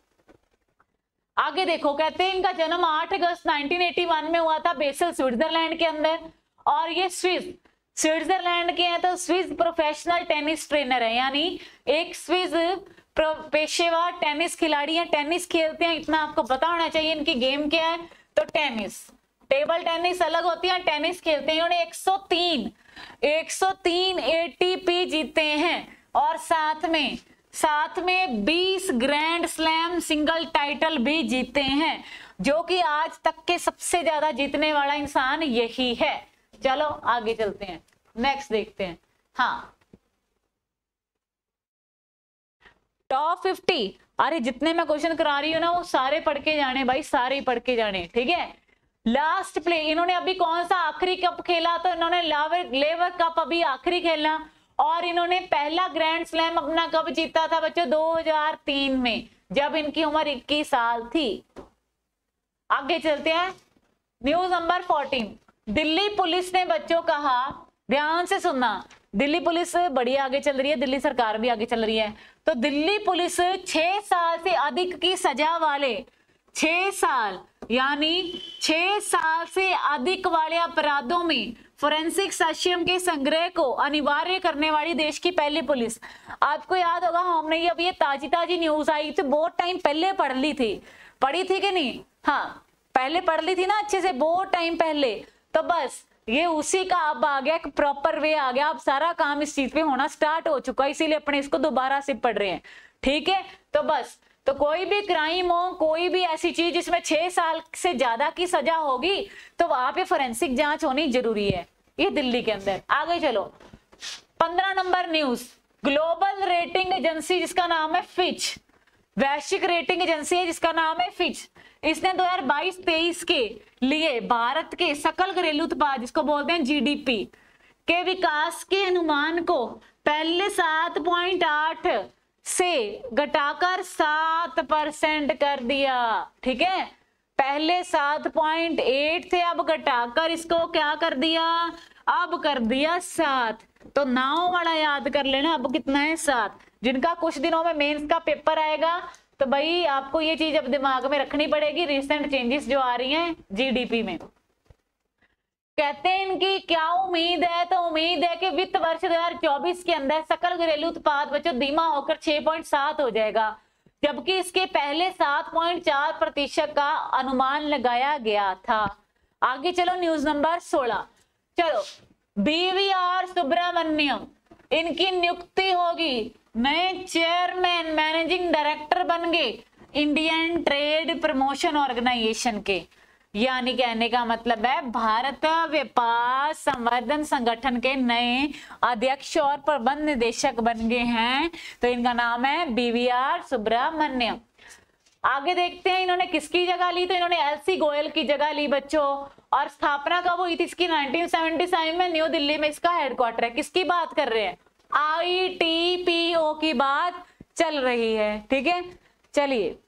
आगे देखो, कहते हैं इनका जन्म आठ अगस्त उन्नीस सौ इक्यासी में हुआ था बेसल स्विट्जरलैंड के अंदर, और ये स्विस स्विट्जरलैंड के हैं, तो स्विस प्रोफेशनल टेनिस ट्रेनर है, यानी एक स्विस पेशेवर टेनिस खिलाड़ी है, टेनिस खेलते हैं, इतना आपको पता होना चाहिए। इनकी गेम क्या है, तो टेनिस, टेबल टेनिस अलग होती है, टेनिस खेलते हैं। इन्होंने एक सौ तीन एक सौ तीन एटीपी जीते हैं और साथ में साथ में बीस ग्रैंड स्लैम सिंगल टाइटल भी जीते हैं, जो कि आज तक के सबसे ज्यादा जीतने वाला इंसान यही है। चलो आगे चलते हैं, नेक्स्ट देखते हैं। हाँ, टॉप फिफ्टी, अरे जितने मैं क्वेश्चन करा रही हूँ ना वो सारे पढ़ के जाने भाई, सारे पढ़ के जाने, ठीक है। लास्ट प्ले, इन्होंने अभी कौन सा आखिरी कप खेला, तो इन्होंने लेवर लेवर कप अभी आखिरी खेला, और इन्होंने पहला ग्रैंड स्लैम अपना कब जीता था बच्चों, दो हज़ार तीन में, जब इनकी उम्र इक्कीस साल थी। आगे चलते हैं, न्यूज नंबर चौदह। दिल्ली पुलिस ने बच्चों कहा, ध्यान से सुनना, दिल्ली पुलिस बड़ी आगे चल रही है, दिल्ली सरकार भी आगे चल रही है। तो दिल्ली पुलिस छह साल से अधिक की सजा वाले, छह साल यानी छह साल से अधिक वाले अपराधों में फोरेंसिक साक्ष्यों के संग्रह को अनिवार्य करने वाली देश की पहली पुलिस। आपको याद होगा, हमने ये अभी ये ताजी ताजी न्यूज आई थी, बहुत टाइम पहले पढ़ ली थी, पढ़ी थी कि नहीं, हाँ पहले पढ़ ली थी ना अच्छे से, बहुत टाइम पहले। तो बस ये उसी का अब आ गया, एक प्रॉपर वे आ गया, अब सारा काम इस चीज पे होना स्टार्ट हो चुका है, इसीलिए अपने इसको दोबारा से पढ़ रहे हैं, ठीक है। तो बस, तो कोई भी क्राइम हो, कोई भी ऐसी चीज जिसमें छह साल से ज्यादा की सजा होगी, तो वहां पे फोरेंसिक जांच होनी जरूरी है, ये दिल्ली के अंदर। आगे चलो, पंद्रह नंबर न्यूज, ग्लोबल रेटिंग एजेंसी जिसका नाम है फिच, वैश्विक रेटिंग एजेंसी है जिसका नाम है फिच, इसने दो हज़ार बाईस तेईस के लिए भारत के सकल घरेलू उत्पाद, जिसको बोलते हैं जीडीपी, के विकास के अनुमान को पहले सात पॉइंट आठ से घटाकर सात परसेंट कर दिया, ठीक है। पहले सात पॉइंट आठ थे, अब घटाकर इसको क्या कर दिया, अब कर दिया सात। तो नाव वाला याद कर लेना, अब कितना है, सात। जिनका कुछ दिनों में मेंस का पेपर आएगा, तो भाई आपको ये चीज अब दिमाग में रखनी पड़ेगी, रिसेंट चेंजेस जो आ रही हैं जीडीपी में। कहते हैं इनकी क्या उम्मीद है, तो उम्मीद है कि वित्त वर्ष दो हज़ार चौबीस के अंदर सकल घरेलू उत्पाद बच्चों धीमा होकर छह पॉइंट सात हो जाएगा, जबकि इसके पहले सात पॉइंट चार प्रतिशत का अनुमान लगाया गया था। आगे चलो न्यूज नंबर सोलह। चलो, बीवीआर सुब्रमण्यम, इनकी नियुक्ति होगी, नए चेयरमैन मैनेजिंग डायरेक्टर बन गए इंडियन ट्रेड प्रमोशन ऑर्गेनाइजेशन के। यानी कहने का मतलब है भारत व्यापार संवर्धन संगठन के नए अध्यक्ष और प्रबंध निदेशक बन गए हैं। तो इनका नाम है बीवीआर सुब्रमण्यम। आगे देखते हैं इन्होंने किसकी जगह ली। तो इन्होंने एलसी गोयल की जगह ली बच्चों। और स्थापना कब हुई थी इसकी? नाइनटीन सेवेंटी सेवन में न्यू दिल्ली में इसका हेडक्वार्टर है। किसकी बात कर रहे हैं? आई टी पी ओ की बात चल रही है। ठीक है, चलिए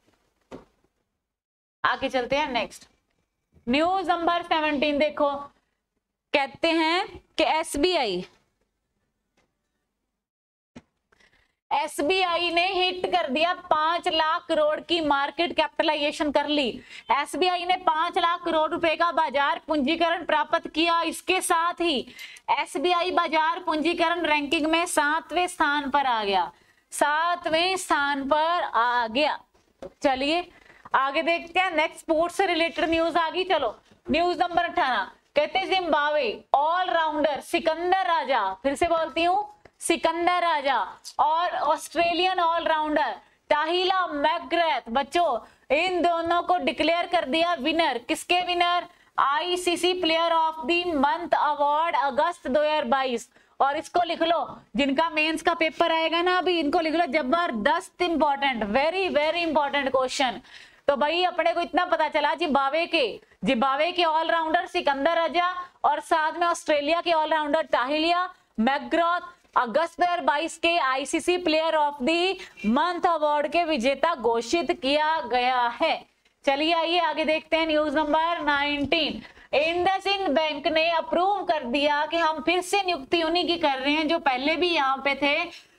आगे चलते हैं। नेक्स्ट न्यूज नंबर सेवनटीन देखो, कहते हैं कि एसबीआई एसबीआई ने हिट कर दिया, पांच लाख करोड़ की मार्केट कैपिटलाइजेशन कर ली। एसबीआई ने पांच लाख करोड़ रुपए का बाजार पूंजीकरण प्राप्त किया। इसके साथ ही एसबीआई बाजार पूंजीकरण रैंकिंग में सातवें स्थान पर आ गया, सातवें स्थान पर आ गया। चलिए आगे देखते हैं। नेक्स्ट स्पोर्ट्स से रिलेटेड न्यूज आ गई। चलो न्यूज नंबर अठारह, कहते जिम्बाब्वे ऑलराउंडर सिकंदर राजा, फिर से बोलती हूँ सिकंदर राजा, और ऑस्ट्रेलियन ऑलराउंडर ताहिला मैकग्रेथ, बच्चों इन दोनों को डिक्लेयर कर दिया विनर। किसके winner? ICC player of the month award अगस्त दो हज़ार बाईस। और इसको लिख लो, जिनका मेंस का पेपर आएगा ना अभी, इनको लिख लो, जबरदस्त important, very very important question. तो भाई अपने को इतना पता चला, जिम्बाब्वे के जिम्बाब्वे के ऑलराउंडर सिकंदर राजा और साथ में ऑस्ट्रेलिया के ऑलराउंडर ताहिलिया मैकग्रेथ अगस्त दो हज़ार बाईस के ICC player of the month award के विजेता घोषित किया गया है। चलिए आइए आगे देखते हैं। News number nineteen, IndusInd bank ने अप्रूव कर दिया कि हम फिर से नियुक्ति उन्हीं की कर रहे हैं जो पहले भी यहाँ पे थे,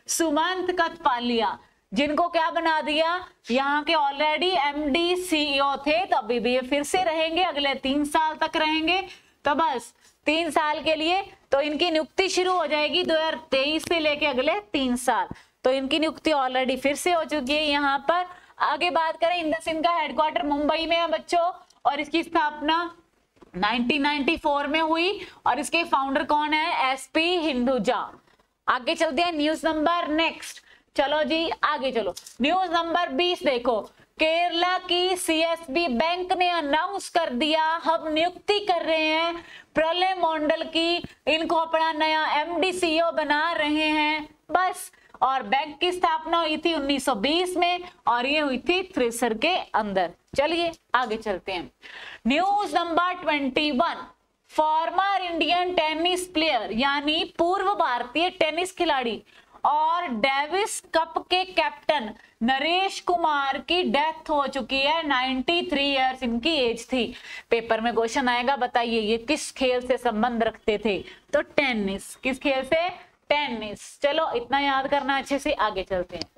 सुमंत कथपालिया, जिनको क्या बना दिया, यहाँ के ऑलरेडी एमडी सीईओ थे, तो अभी भी ये फिर से रहेंगे, अगले तीन साल तक रहेंगे। तो बस तीन साल के लिए तो इनकी नियुक्ति शुरू हो जाएगी दो हज़ार तेईस से लेके अगले तीन साल। तो इनकी नियुक्ति ऑलरेडी फिर से हो चुकी है यहाँ पर। आगे बात करें, इंडसइंड का हेडक्वार्टर मुंबई में है बच्चों, और इसकी स्थापना नाइनटीन नाइंटी फोर में हुई, और इसके फाउंडर कौन है? एसपी हिंदुजा। आगे चलते हैं न्यूज नंबर नेक्स्ट। चलो जी आगे चलो, न्यूज नंबर बीस देखो, केरला की सीएसबी बैंक ने अनाउंस कर दिया हम नियुक्ति कर रहे हैं प्रलय मंडल की, इनको अपना नया एमडी सीईओ बना रहे हैं बस। और बैंक की स्थापना हुई थी उन्नीस सौ बीस में, और ये हुई थी थ्रेसर के अंदर। चलिए आगे चलते हैं। न्यूज नंबर इक्कीस, फॉर्मर इंडियन टेनिस प्लेयर यानी पूर्व भारतीय टेनिस खिलाड़ी और डेविस कप के कैप्टन नरेश कुमार की डेथ हो चुकी है। तिरानवे इयर्स इनकी एज थी। पेपर में क्वेश्चन आएगा, बताइए ये किस खेल से संबंध रखते थे? तो टेनिस। किस खेल से? टेनिस। चलो इतना याद करना अच्छे से। आगे चलते हैं।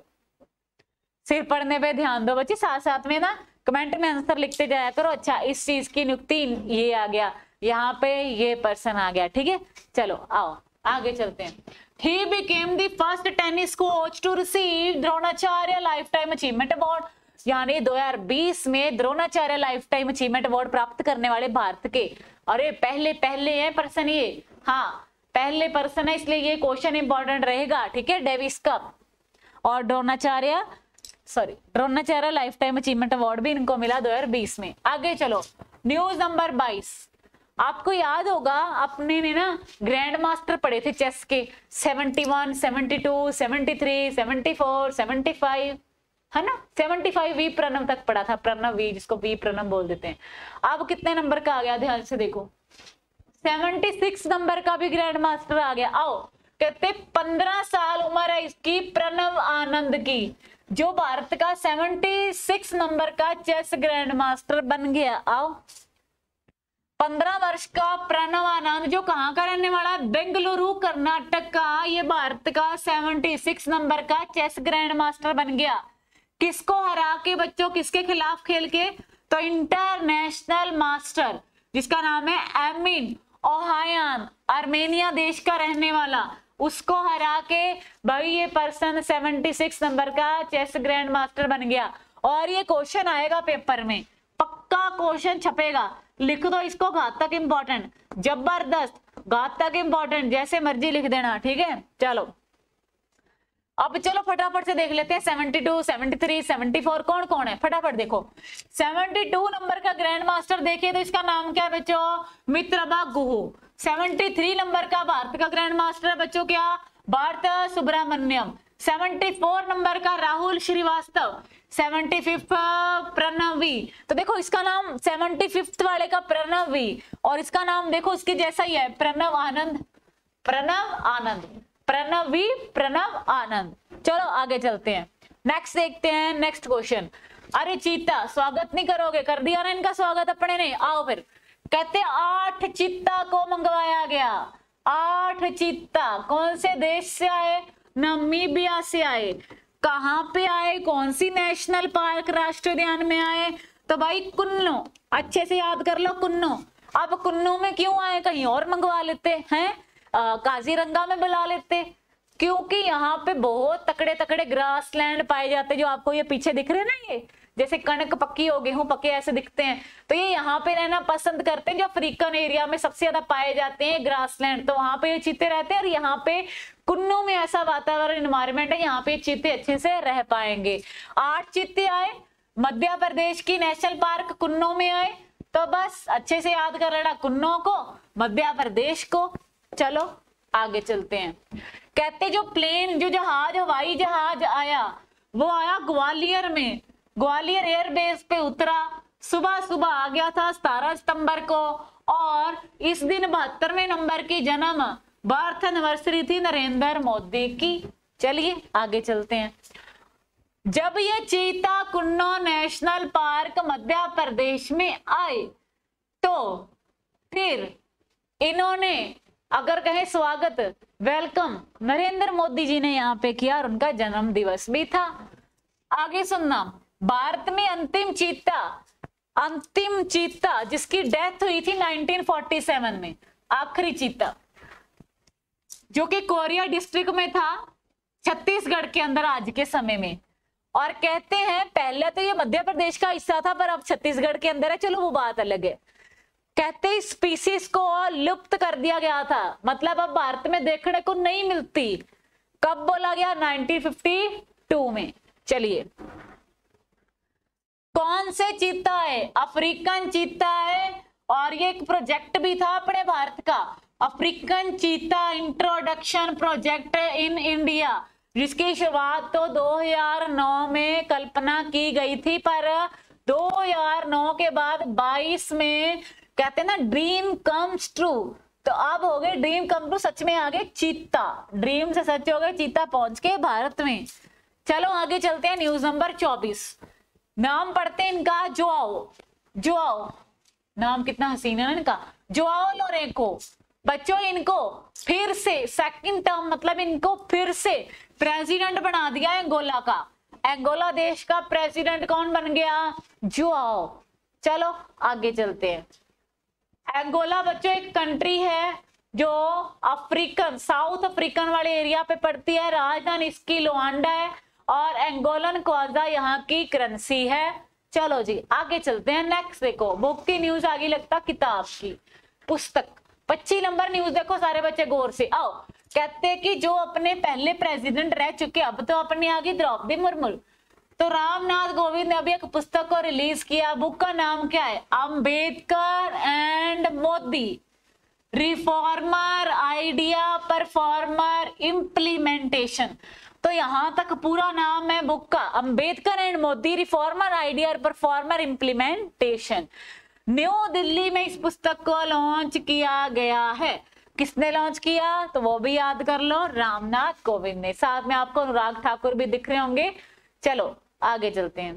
सिर्फ पढ़ने पे ध्यान दो बच्चे, साथ साथ में ना कमेंट में आंसर लिखते जाया करो। अच्छा इस चीज की नियुक्ति ये आ गया, यहाँ पे ये पर्सन आ गया। ठीक है, चलो आओ आगे चलते हैं। He became the first tennis coach to receive Dronacharya lifetime achievement award, यानी दो हज़ार बीस में Dronacharya lifetime achievement award प्राप्त करने वाले भारत के, अरे पहले पहले है पर्सन ये, हाँ पहले पर्सन है, इसलिए ये क्वेश्चन इंपॉर्टेंट रहेगा। ठीक है, डेविस कप और Dronacharya sorry Dronacharya lifetime achievement award भी इनको मिला दो हज़ार बीस में। आगे चलो न्यूज नंबर बाईस, आपको याद होगा अपने ने ना ग्रैंड मास्टर पढ़े थे चेस के, इकहत्तर, बहत्तर, तिहत्तर, चौहत्तर, पचहत्तर, है ना, पचहत्तर वी प्रणव तक पढ़ा था, प्रणव वी जिसको वी प्रणव बोल देते हैं। अब कितने नंबर का आ गया ध्यान से देखो, छिहत्तर नंबर का भी ग्रैंड मास्टर आ गया। आओ कहते पंद्रह साल उम्र है इसकी प्रणव आनंद की, जो भारत का छिहत्तर नंबर का चेस ग्रैंड मास्टर बन गया। आओ पंद्रह वर्ष का प्रणव आनंद जो कहाँ का रहने वाला है, बेंगलुरु कर्नाटक का, ये भारत का छिहत्तर नंबर का चेस ग्रैंड मास्टर बन गया। किसको हरा के बच्चों, किसके खिलाफ खेल के? तो इंटरनेशनल मास्टर जिसका नाम है एमिन ओहायान, आर्मेनिया देश का रहने वाला, उसको हरा के भाई ये पर्सन छिहत्तर नंबर का चेस ग्रैंड मास्टर बन गया। और ये क्वेश्चन आएगा पेपर में, पक्का क्वेश्चन छपेगा, लिख दो इसको घातक इंपॉर्टेंट, जबरदस्त, घातक इंपॉर्टेंट, जैसे मर्जी लिख देना, ठीक है। चलो अब चलो फटाफट से देख लेते हैं seventy two, seventy three, seventy four कौन कौन है, फटाफट देखो। सेवेंटी टू नंबर का ग्रैंड मास्टर देखिए तो इसका नाम क्या है बच्चों, Mitrabha Guha. Seventy three number का भारत का ग्रैंड मास्टर है बच्चों क्या, Bharath Subramaniyam. Seventy four number का राहुल श्रीवास्तव। सेवेंटी फिफ्थ प्रणवी, तो देखो इसका नाम सेवेंटी फिफ्थ वाले का प्रणवी, और इसका नाम देखो इसके जैसा ही है, प्रणव आनंद, प्रणव आनंद, प्रणवी, प्रणव आनंद। चलो आगे चलते हैं, नेक्स्ट देखते हैं, नेक्स्ट क्वेश्चन। अरे चीता स्वागत नहीं करोगे, कर दिया ना इनका स्वागत अपने ने, आओ फिर। कहते आठ चीता को मंगवाया गया, आठ चीता कौन से देश से आए, नामीबिया से आए। कहां पे आए, कौन सी नेशनल पार्क राष्ट्रीय उद्यान में आए, तो भाई कुन्नू, अच्छे से याद कर लो कुन्नू। अब कुन्नू में क्यों आए, कहीं और मंगवा लेते हैं, काजीरंगा में बुला लेते, क्योंकि यहाँ पे बहुत तकड़े तकड़े ग्रास लैंड पाए जाते, जो आपको ये पीछे दिख रहे हैं ना, ये जैसे कणक पक्की हो, गेहूं पके ऐसे दिखते हैं, तो ये यहाँ पे रहना पसंद करते हैं, जो अफ्रीकन एरिया में सबसे ज्यादा पाए जाते हैं ग्रास लैंड, तो वहां पे ये चीते रहते हैं। और यहाँ पे कुन्नू में ऐसा वातावरण एनवायरमेंट है, यहाँ पे चीते अच्छे से रह पाएंगे। आठ चीते आए, मध्य प्रदेश की नेशनल पार्क कुन्नू में आए, तो बस अच्छे से याद कर लेना कुन्नू को, मध्य प्रदेश को। चलो आगे चलते हैं। कहते जो प्लेन, जो जहाज, हवाई जहाज आया, वो आया ग्वालियर में, ग्वालियर एयरबेस पे उतरा, सुबह सुबह आ गया था सतारह सितंबर को, और इस दिन बहत्तरवें नंबर की जन्म बर्थ एनिवर्सरी थी नरेंद्र मोदी की। चलिए आगे चलते हैं। जब ये चीता कुन्नू नेशनल पार्क मध्य प्रदेश में आए, तो फिर इन्होंने अगर कहें स्वागत, वेलकम नरेंद्र मोदी जी ने यहाँ पे किया, और उनका जन्म दिवस भी था। आगे सुनना, भारत में अंतिम चीता, अंतिम चीता जिसकी डेथ हुई थी नाइनटीन फोर्टी सेवन में, आखिरी चीता, जो कि कोरिया डिस्ट्रिक्ट में था, छत्तीसगढ़ के अंदर आज के समय में। और कहते हैं पहले तो ये मध्य प्रदेश का हिस्सा था, पर अब छत्तीसगढ़ के अंदर है, चलो वो बात अलग है। कहते इस स्पीसीज को लुप्त कर दिया गया था, मतलब अब भारत में देखने को नहीं मिलती। कब बोला गया, नाइनटीन फिफ्टी टू में। चलिए कौन से चीता है, अफ्रीकन चीता है, और ये एक प्रोजेक्ट भी था अपने भारत का, African cheetah introduction project in India, जिसकी शुरुआत तो दो हज़ार नौ में कल्पना की गई थी, पर दो हज़ार नौ के बाद बाईस में कहते हैं ना ड्रीम कम्स ट्रू, तो अब हो गए ड्रीम कम ट्रू, सच में आ गए चीता, ड्रीम से सच हो गए, चीता पहुंच के भारत में। चलो आगे चलते हैं, न्यूज नंबर चौबीस। नाम पढ़ते हैं इनका, जोआओ, जोआओ, नाम कितना हसीन है इनका, जोआओ लोरेंको। बच्चों इनको फिर से सेकंड टर्म, मतलब इनको फिर से प्रेसिडेंट बना दिया एंगोला का, एंगोला देश का प्रेसिडेंट कौन बन गया, जोआओ। चलो आगे चलते हैं। एंगोला बच्चों एक कंट्री है जो अफ्रीकन, साउथ अफ्रीकन वाले एरिया पे पड़ती है, राजधानी इसकी लुआंडा है, और एंगोलन क्वाजा यहाँ की करेंसी है। चलो जी आगे चलते हैं, नेक्स्ट देखो, बुक की न्यूज आगे लगता किताब की, पुस्तक। पच्चीस नंबर न्यूज देखो सारे बच्चे गौर से, आओ। कहते कि जो अपने पहले प्रेसिडेंट रह चुके, अब तो अपनी आ गई द्रौपदी मुर्मू, तो रामनाथ कोविंद ने अभी एक पुस्तक को रिलीज किया, बुक का नाम क्या है, Ambedkar and Modi, reformer idea performer implementation. तो यहां तक पूरा नाम है बुक का, Ambedkar and Modi, reformer idea performer implementation. New Delhi में इस पुस्तक को लॉन्च किया गया है। किसने लॉन्च किया, तो वो भी याद कर लो, रामनाथ कोविंद ने। साथ में आपको अनुराग ठाकुर भी दिख रहे होंगे। चलो आगे चलते हैं।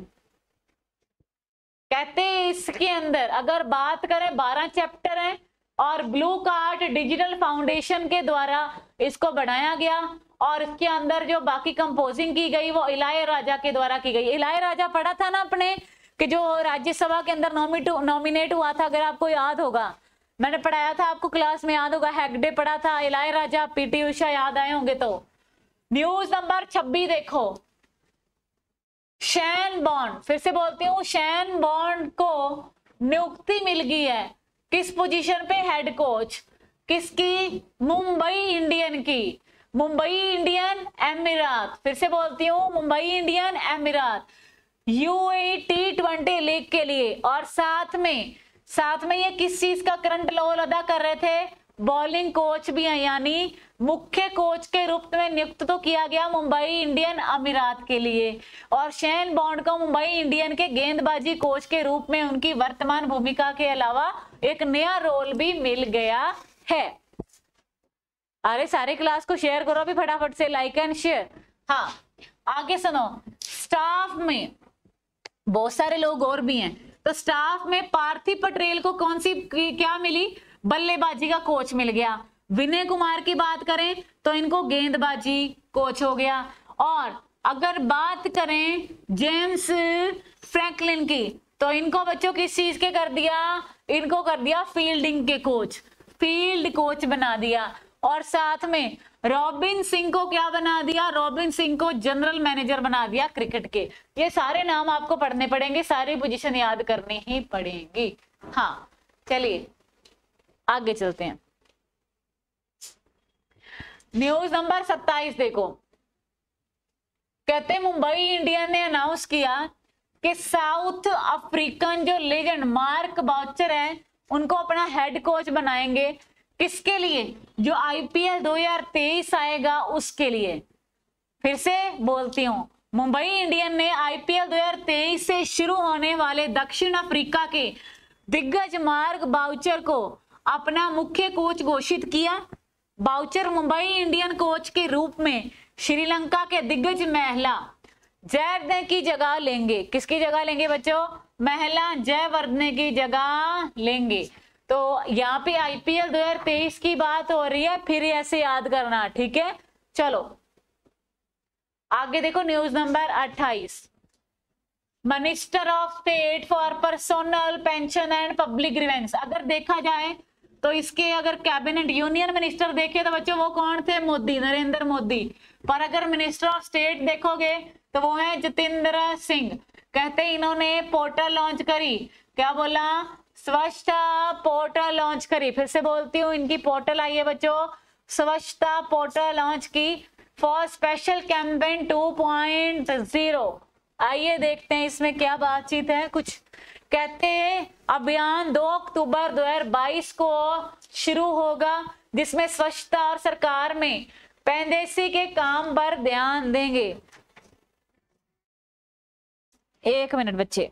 कहते हैं इसके अंदर अगर बात करें बारह चैप्टर हैं, और ब्लू कार्ट डिजिटल फाउंडेशन के द्वारा इसको बनाया गया, और इसके अंदर जो बाकी कंपोजिंग की गई वो इलायराजा के द्वारा की गई। इलायराजा पढ़ा था ना अपने, कि जो राज्यसभा के अंदर नॉमिनेट हुआ था, अगर आपको याद होगा, मैंने पढ़ाया था आपको क्लास में, याद होगा, हेगडे पढ़ा था, इलायराजा, पीटी उषा याद आए होंगे। तो न्यूज नंबर छब्बीस देखो, शैन बॉन्ड, फिर से बोलती हूँ, शैन बॉन्ड को नियुक्ति मिल गई है किस पोजीशन पे, हेड कोच किसकी, मुंबई इंडियन की, मुंबई इंडियन एमिरात, फिर से बोलती हूँ Mumbai Indian Emirates UAE T twenty league के लिए। और साथ में साथ में ये किस चीज का करंट रोल अदा कर रहे थे, बॉलिंग कोच भी है, यानी मुख्य कोच के रूप में नियुक्त तो किया गया मुंबई इंडियन अमीरात के लिए। और शेन बॉन्ड को मुंबई इंडियन के गेंदबाजी कोच के रूप में उनकी वर्तमान भूमिका के अलावा एक नया रोल भी मिल गया है। अरे सारे क्लास को शेयर करो भी फटाफट से, लाइक एंड शेयर। हाँ आगे सुनो, स्टाफ में बहुत सारे लोग और भी हैं, तो स्टाफ में पार्थिव पटेल को कौन सी क्या मिली, बल्लेबाजी का कोच मिल गया। विनय कुमार की बात करें तो इनको गेंदबाजी कोच हो गया। और अगर बात करें जेम्स फ्रैंकलिन की तो इनको बच्चों किस चीज के कर दिया, इनको कर दिया फील्डिंग के कोच, फील्ड कोच बना दिया। और साथ में रॉबिन सिंह को क्या बना दिया, रॉबिन सिंह को जनरल मैनेजर बना दिया क्रिकेट के। ये सारे नाम आपको पढ़ने पड़ेंगे, सारी पोजीशन याद करनी ही पड़ेंगी। हाँ चलिए आगे चलते हैं। न्यूज नंबर सत्ताईस देखो, कहते मुंबई इंडियन ने अनाउंस किया कि साउथ अफ्रीकन जो लेजेंड मार्क बाउचर है उनको अपना हेड कोच बनाएंगे। किसके लिए, जो आईपीएल दो हज़ार तेईस आएगा उसके लिए। फिर से बोलती हूं, मुंबई इंडियन ने आईपीएल दो हज़ार तेईस से शुरू होने वाले दक्षिण अफ्रीका के दिग्गज मार्क बाउचर को अपना मुख्य कोच घोषित किया। बाउचर मुंबई इंडियन कोच के रूप में श्रीलंका के दिग्गज महिला जयवर्धने की जगह लेंगे। किसकी जगह लेंगे बच्चों, महिला जयवर्धने की जगह लेंगे। तो यहाँ पे आईपीएल दो हज़ार तेईस की बात हो रही है, फिर ऐसे याद करना, ठीक है। चलो आगे देखो, न्यूज नंबर अट्ठाईस, minister of state for personnel pension and public grievance. अगर देखा जाए तो इसके अगर कैबिनेट यूनियन मिनिस्टर देखे तो बच्चों वो कौन थे, मोदी, नरेंद्र मोदी। पर अगर मिनिस्टर ऑफ स्टेट देखोगे तो वो है जितेंद्र सिंह। कहते इन्होंने पोर्टल लॉन्च करी, क्या बोला, स्वच्छता पोर्टल लॉन्च करी। फिर से बोलती हूँ, इनकी पोर्टल आई है बच्चों, स्वच्छता पोर्टल लॉन्च की for special campaign two point zero. आइए देखते हैं इसमें क्या बातचीत है। कुछ कहते हैं अभियान दो अक्टूबर दो हज़ार बाईस को शुरू होगा, जिसमें स्वच्छता और सरकार में पैंदेसी के काम पर ध्यान देंगे। एक मिनट बच्चे,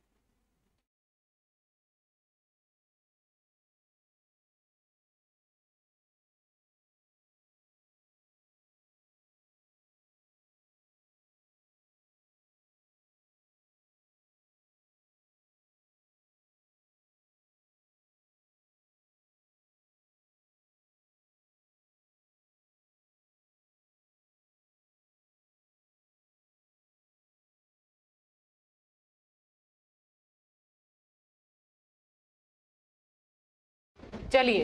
चलिए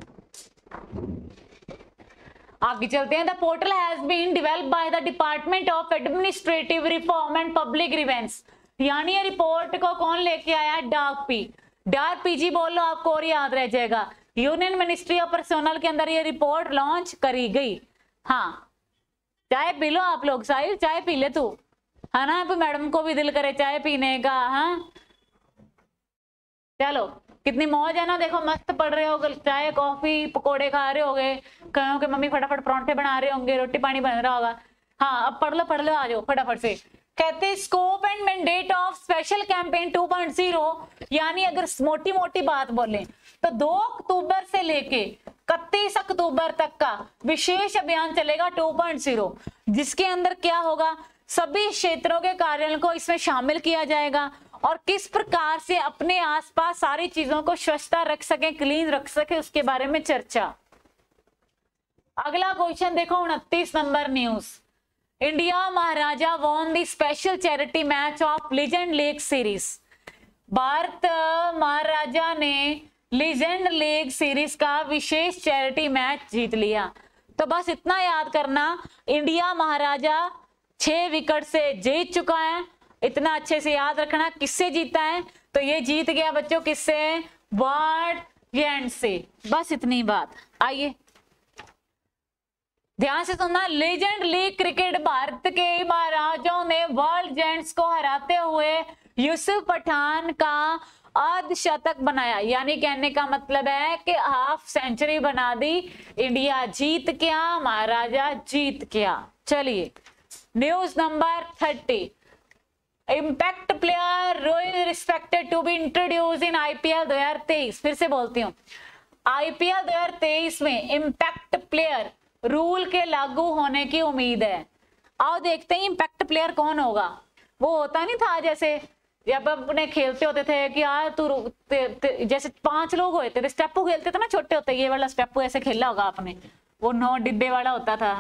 आगे चलते हैं। The portal has been developed by the department of administrative reform and public grievance. यानी ये रिपोर्ट को कौन लेके आया, डाक पी। डाक पीजी बोल लो आपको और याद रह जाएगा। यूनियन मिनिस्ट्री ऑफ पर्सनल के अंदर ये रिपोर्ट लॉन्च करी गई। हाँ चाय पी लो आप लोग, साहिल चाय पी ले तू, है ना, तो मैडम को भी दिल करे चाय पीने का। हाँ चलो, कितनी मौज है ना, देखो मस्त पढ़ रहे हो, चाय कॉफी पकोड़े खा रहे होगे, कहो कि मम्मी फटाफट परांठे बना रहे होंगे, रोटी पानी बन रहा होगा। हाँ अब पढ़ लो पढ़ लो, आ जाओ फटाफट से। कहते scope and mandate of special campaign two point zero, यानी अगर मोटी मोटी बात बोलें तो दो अक्टूबर से लेके इकतीस अक्टूबर तक का विशेष अभियान चलेगा टू पॉइंट ज़ीरो, जिसके अंदर क्या होगा, सभी क्षेत्रों के कार्यों को इसमें शामिल किया जाएगा और किस प्रकार से अपने आसपास सारी चीजों को स्वच्छता रख सके, क्लीन रख सके, उसके बारे में चर्चा। अगला क्वेश्चन देखो, उनतीस नंबर news, India Maharaja won the special charity match of legend league series. भारत महाराजा ने लीजेंड लीग सीरीज का विशेष चैरिटी मैच जीत लिया। तो बस इतना याद करना, इंडिया महाराजा छह विकेट से जीत चुका है। इतना अच्छे से याद रखना, किससे जीता है, तो ये जीत गया बच्चों किससे? वर्ल्ड जेंट्स से। बस इतनी बात। आइए ध्यान से सुनना। लेजेंड लीग क्रिकेट भारत के महाराजाओं ने वर्ल्ड जेंट्स को हराते हुए यूसुफ पठान का अर्धशतक बनाया, यानी कहने का मतलब है कि हाफ सेंचुरी बना दी। इंडिया जीत गया, महाराजा जीत गया। चलिए news number thirty. Impact player रोहित respected to be introduced in IPL दो हजार तेईस। फिर से बोलती हूँ, आईपीएल दो हजार तेईस में इम्पैक्ट प्लेयर रूल के लागू होने की उम्मीद है। आओ देखते हैं इम्पैक्ट प्लेयर कौन होगा। वो होता नहीं था जैसे जब अपने खेलते होते थे कि यार तू जैसे पांच लोग होते थे, स्टेपू खेलते थे ना छोटे होते, ये वाला स्टेपू ऐसे खेला होगा आपने, वो नौ डिब्बे वाला होता था,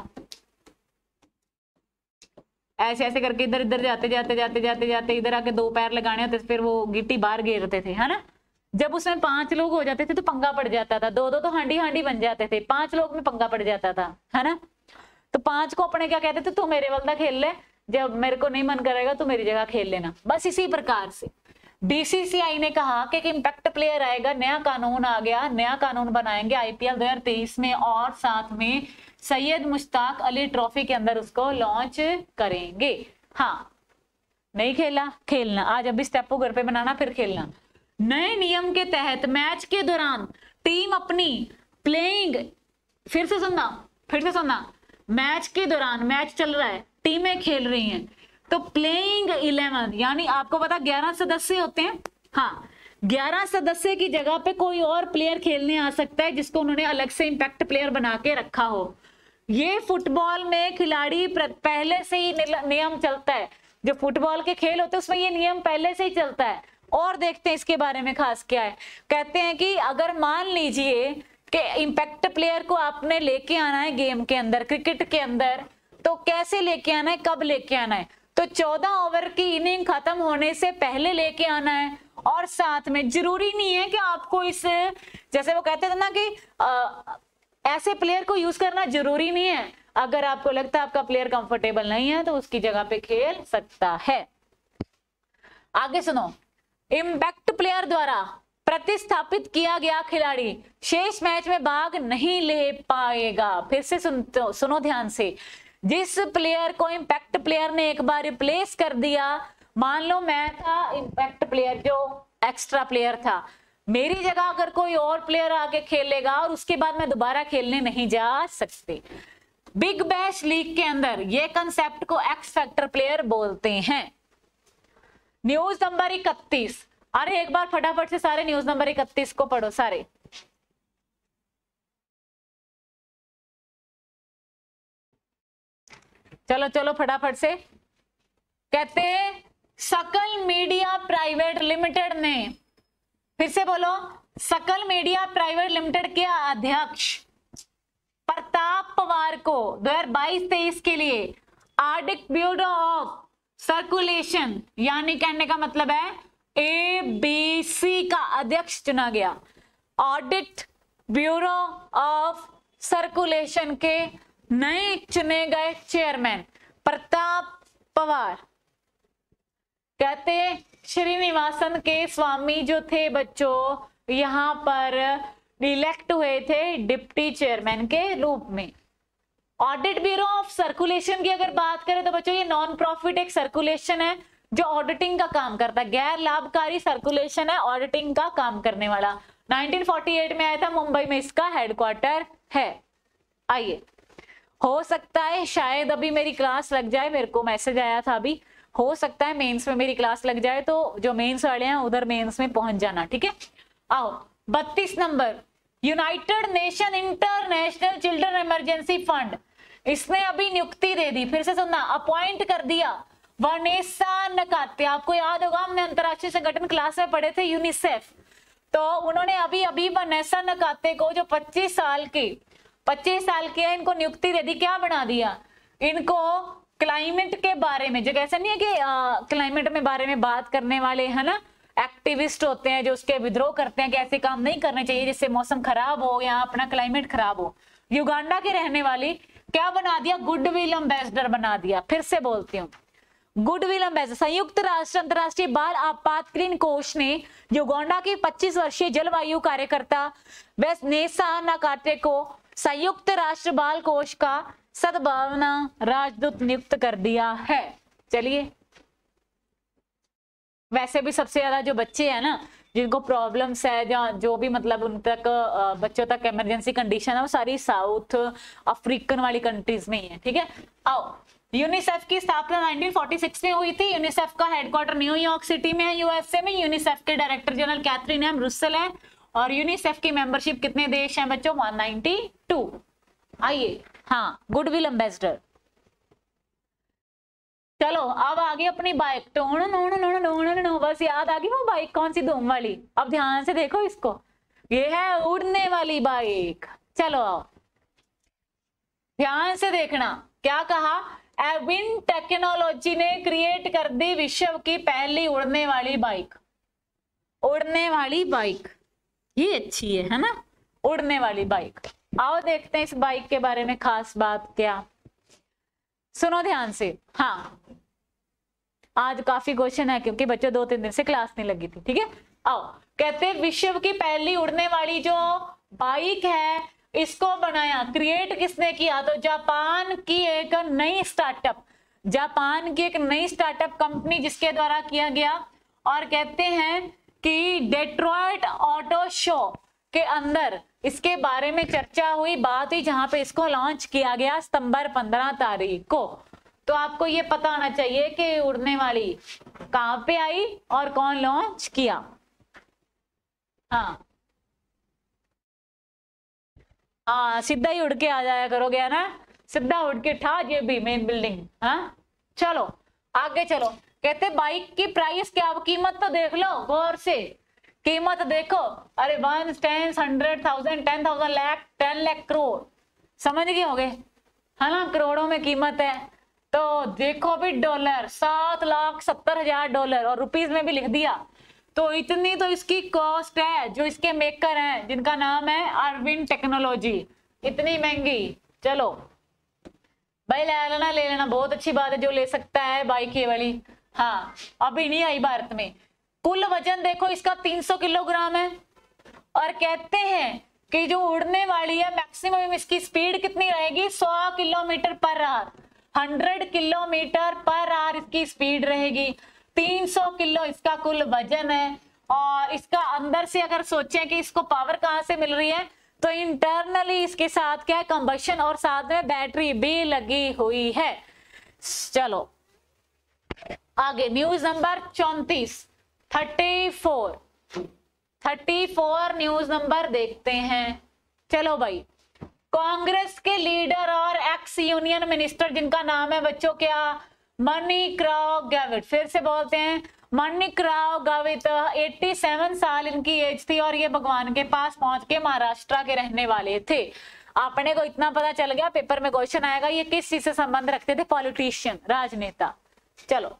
ऐसे ऐसे करके इधर इधर जाते जाते जाते जाते जाते इधर आके दो पैर लगाने होते, फिर वो गिट्टी बाहर घेरते थे, है ना। जब उसमें पांच लोग हो जाते थे तो पंगा पड़ जाता था, दो दो तो हांडी हांडी बन जाते थे, पांच लोग में पंगा पड़ जाता था, है ना। तो पांच को अपने क्या कहते थे, तू मेरे वाला खेल ले, जब मेरे को नहीं मन करेगा तो मेरी जगह खेल लेना। बस इसी प्रकार से बीसीसीआई ने कहा कि इम्पैक्ट प्लेयर आएगा, नया कानून आ गया, नया कानून बनाएंगे आईपीएल दो हजार तेईस में, और साथ में सैयद मुश्ताक अली ट्रॉफी के अंदर उसको लॉन्च करेंगे। हाँ नहीं खेला, खेलना आज अभी स्टेपो घर पे बनाना फिर खेलना। नए नियम के तहत मैच के दौरान टीम अपनी प्लेइंग, फिर से सुनना फिर से सुनना मैच के दौरान, मैच चल रहा है, टीमें खेल रही हैं, तो प्लेइंग इलेवन, यानी आपको पता ग्यारह सदस्य होते हैं, हाँ ग्यारह सदस्य की जगह पे कोई और प्लेयर खेलने आ सकता है जिसको उन्होंने अलग से इम्पैक्ट प्लेयर बना के रखा हो। ये फुटबॉल में खिलाड़ी पहले से ही नियम चलता है, जो फुटबॉल के खेल होते हैं उसमें ये नियम पहले से ही चलता है। और देखते हैं इसके बारे में खास क्या है। कहते हैं कि अगर मान लीजिए कि इम्पैक्ट प्लेयर को आपने लेके आना है गेम के अंदर, क्रिकेट के अंदर, तो कैसे लेके आना है, कब लेके आना है, तो चौदह ओवर की इनिंग खत्म होने से पहले लेके आना है। और साथ में जरूरी नहीं है कि आपको इस, जैसे वो कहते थे ना कि आ, ऐसे प्लेयर को यूज करना जरूरी नहीं है, अगर आपको लगता है आपका प्लेयर कंफर्टेबल नहीं है तो उसकी जगह पे खेल सकता है। आगे सुनो, इम्पैक्ट प्लेयर द्वारा प्रतिस्थापित किया गया खिलाड़ी शेष मैच में भाग नहीं ले पाएगा। फिर से सुन, सुनो ध्यान से, जिस प्लेयर को इम्पैक्ट प्लेयर ने एक बार रिप्लेस कर दिया, मान लो मैं था इम्पैक्ट प्लेयर जो एक्स्ट्रा प्लेयर था, मेरी जगह अगर कोई और प्लेयर आके खेलेगा और उसके बाद मैं दोबारा खेलने नहीं जा सकती। बिग बैश लीग के अंदर ये कंसेप्ट को एक्स फैक्टर प्लेयर बोलते हैं। न्यूज नंबर इकतीस, अरे एक बार फटाफट से सारे न्यूज नंबर इकतीस को पढ़ो सारे। चलो चलो फटाफट से। कहते हैं सकल मीडिया प्राइवेट लिमिटेड ने, फिर से बोलो, सकल मीडिया प्राइवेट लिमिटेड के अध्यक्ष प्रताप पवार को दो हजार बाईस तेईस के लिए ऑडिट ब्यूरो ऑफ सर्कुलेशन, यानी कहने का मतलब है एबीसी का अध्यक्ष चुना गया। ऑडिट ब्यूरो ऑफ सर्कुलेशन के नए चुने गए चेयरमैन प्रताप पवार। कहते श्रीनिवासन के स्वामी जो थे बच्चों, यहां पर इलेक्ट हुए थे डिप्टी चेयरमैन के रूप में। ऑडिट ब्यूरो ऑफ सर्कुलेशन की अगर बात करें तो बच्चों ये नॉन प्रॉफिट एक सर्कुलेशन है जो ऑडिटिंग का काम करता है, गैर लाभकारी सर्कुलेशन है, ऑडिटिंग का काम करने वाला। नाइनटीन फोर्टी एट में आया था, मुंबई में इसका हेडक्वार्टर है। आइए, हो सकता है शायद अभी मेरी क्लास लग जाए, मेरे को मैसेज आया था अभी, हो सकता है मेंस में मेरी क्लास लग जाए, तो जो मेंस वाले हैं उधर मेंस में पहुंच जाना, ठीक है। आओ बत्तीस नंबर, United Nation International Children Emergency Fund, इसने अभी नियुक्ति दे दी, फिर से सुनना, अपॉइंट कर दिया वनेसा नकाते। आपको याद होगा हमने अंतरराष्ट्रीय संगठन क्लास में पढ़े थे, यूनिसेफ, तो उन्होंने अभी अभी वनेसा नकाते को जो पच्चीस साल के पच्चीस साल के हैं, इनको नियुक्ति दे दी। क्या बना दिया इनको, क्लाइमेट के बारे में, जो ऐसा नहीं है कि क्लाइमेट में बारे में बात करने वाले है ना, एक्टिविस्ट होते हैं जो उसके विद्रोह करते हैं कि ऐसे काम नहीं करने चाहिए जिससे मौसम खराब हो या अपना क्लाइमेट खराब हो। युगांडा की रहने वाली क्या बना दिया, गुडविल एम्बेसडर बना दिया। फिर से बोलती हूँ, गुडविल एम्बेसडर। संयुक्त राष्ट्र अंतर्राष्ट्रीय बाल आपातकालीन कोष ने युगांडा की पच्चीस वर्षीय जलवायु कार्यकर्ता वेस्नेसा नाकाटे को संयुक्त राष्ट्र बाल कोष का सद्भावना राजदूत नियुक्त कर दिया है। चलिए, वैसे भी सबसे ज्यादा जो बच्चे हैं ना जिनको प्रॉब्लम्स है, जो, जो भी मतलब उन तक बच्चों तक इमरजेंसी कंडीशन है, वो सारी साउथ अफ्रीकन वाली कंट्रीज में ही है। ठीक है, आओ, यूनिसेफ की स्थापना नाइनटीन फोर्टी सिक्स में हुई थी। यूनिसेफ का हेडक्वार्टर न्यूयॉर्क सिटी में है, यूएसए में। यूनिसेफ के director general Catherine M Russell है और यूनिसेफ की मेंबरशिप कितने देश हैं बच्चों? One ninety two. आइए, हाँ, गुडविल एम्बेसडर। चलो अब आगे अपनी बाइक, टोन नोन नोन नोन नो, बस याद आ गई वो बाइक कौन सी, धूम वाली। अब ध्यान से देखो इसको, ये है उड़ने वाली बाइक। चलो आओ, ध्यान से देखना, क्या कहा? एविन टेक्नोलॉजी ने क्रिएट कर दी विश्व की पहली उड़ने वाली बाइक। उड़ने वाली बाइक, ये अच्छी है, है ना, उड़ने वाली बाइक। आओ देखते हैं इस बाइक के बारे में खास बात क्या। सुनो ध्यान से, हाँ, आज काफी क्वेश्चन है क्योंकि बच्चों दो तीन दिन से क्लास नहीं लगी थी। ठीक है, आओ, कहते विश्व की पहली उड़ने वाली जो बाइक है इसको बनाया, क्रिएट किसने किया? तो जापान की एक नई स्टार्टअप, जापान की एक नई स्टार्टअप कंपनी जिसके द्वारा किया गया। और कहते हैं कि डेट्रॉयट ऑटो शो के अंदर इसके बारे में चर्चा हुई, बात हुई, जहां पे इसको लॉन्च किया गया सितंबर पंद्रह तारीख को। तो आपको ये पता होना चाहिए कि उड़ने वाली कहां पे आई और कौन लॉन्च किया। हाँ हाँ, सीधा ही उड़ के आ जाया करोगे ना, सीधा उड़ के ठा, ये भी मेन बिल्डिंग। हाँ, चलो आगे चलो। कहते बाइक की प्राइस क्या, कीमत तो देख लो गौर से, कीमत देखो। अरे one ten hundred thousand ten thousand lakh ten lakh crore, समझ गए होगे, है ना, करोड़ों में कीमत है। तो देखो भी डॉलर, सात लाख सत्तर हजार डॉलर, और रुपीज में भी लिख दिया। तो इतनी तो इसकी कॉस्ट है। जो इसके मेकर हैं जिनका नाम है अरविंद टेक्नोलॉजी, इतनी महंगी। चलो भाई ले लेना, ले लेना, बहुत अच्छी बात है जो ले सकता है बाइक ये वाली। हाँ, अभी नहीं आई भारत में। कुल वजन देखो इसका तीन सौ किलोग्राम है। और कहते हैं कि जो उड़ने वाली है मैक्सिमम इसकी स्पीड कितनी रहेगी? सौ kilometre per hour, hundred kilometre per hour इसकी स्पीड रहेगी। तीन सौ किलो इसका कुल वजन है। और इसका अंदर से अगर सोचें कि इसको पावर कहां से मिल रही है, तो इंटरनली इसके साथ क्या है? कंबशन, और साथ में बैटरी भी लगी हुई है। चलो आगे, न्यूज नंबर चौंतीस, thirty four thirty four news number देखते हैं। चलो भाई, कांग्रेस के लीडर और एक्स यूनियन मिनिस्टर जिनका नाम है बच्चों क्या? माणिक राव गावित। फिर से बोलते हैं, माणिक राव गावित। सत्तासी साल इनकी एज थी और ये भगवान के पास पहुंच के महाराष्ट्र के रहने वाले थे। आपने को इतना पता चल गया, पेपर में क्वेश्चन आएगा ये किस चीज से संबंध रखते थे? पॉलिटिशियन, राजनेता। चलो,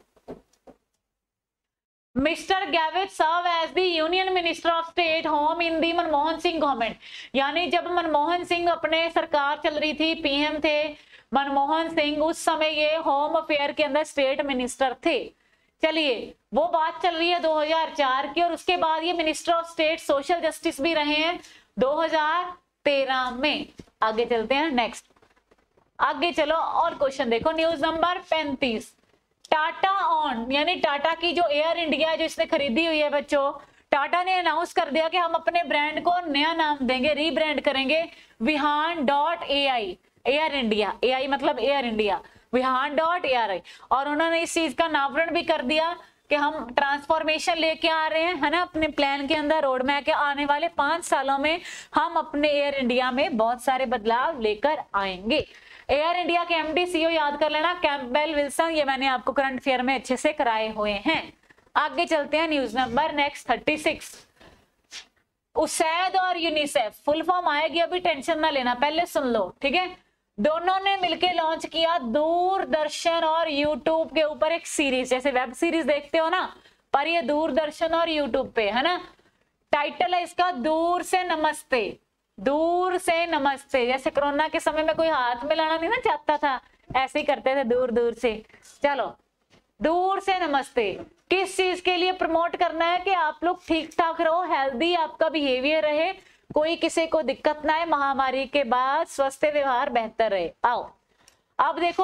mister Gavit serve as the union minister of state home in the Manmohan Singh government. यानी जब मनमोहन सिंह अपने सरकार चल रही थी, पीएम थे मनमोहन सिंह, उस समय ये होम अफेयर के अंदर स्टेट मिनिस्टर थे। चलिए, वो बात चल रही है दो हज़ार चार की, और उसके बाद ये minister of state social justice भी रहे हैं दो हज़ार तेरह में। आगे चलते हैं, नेक्स्ट आगे चलो और क्वेश्चन देखो। न्यूज नंबर पैंतीस, टाटा ऑन, यानी टाटा की जो एयर इंडिया जो इसने खरीदी हुई है बच्चों, टाटा ने अनाउंस कर दिया कि हम अपने ब्रांड को नया नाम देंगे, रीब्रांड करेंगे, Vihaan dot A I, Air India, A I मतलब Air India, Vihaan dot A R I. और उन्होंने इस चीज का नामकरण भी कर दिया कि हम ट्रांसफॉर्मेशन लेके आ रहे हैं, है ना, अपने प्लान के अंदर, रोड मैप के आने वाले पांच सालों में हम अपने एयर इंडिया में बहुत सारे बदलाव लेकर आएंगे। एयर इंडिया के एमडी सीईओ याद कर लेना, कैम्पबेल विल्सन, ये मैंने आपको करंट अफेयर में अच्छे से कराए हुए हैं। आगे चलते हैं, news number next thirty six, USAID और यूनिसेफ, फुल फॉर्म आएगी, अभी टेंशन ना लेना, पहले सुन लो, ठीक है। दोनों ने मिलकर लॉन्च किया दूरदर्शन और यूट्यूब के ऊपर एक सीरीज, जैसे वेब सीरीज देखते हो ना, पर ये दूरदर्शन और यूट्यूब पे, है ना। टाइटल है इसका दूर से नमस्ते, दूर से नमस्ते। जैसे कोरोना के समय में कोई हाथ मिलाना नहीं ना चाहता था, ऐसे ही करते थे दूर दूर से। चलो दूर से नमस्ते। किस चीज के लिए प्रमोट करना है कि आप लोग ठीक ठाक रहो, हेल्दी आपका बिहेवियर रहे, कोई किसी को दिक्कत ना है, महामारी के बाद स्वस्थ व्यवहार बेहतर रहे। आओ अब देखो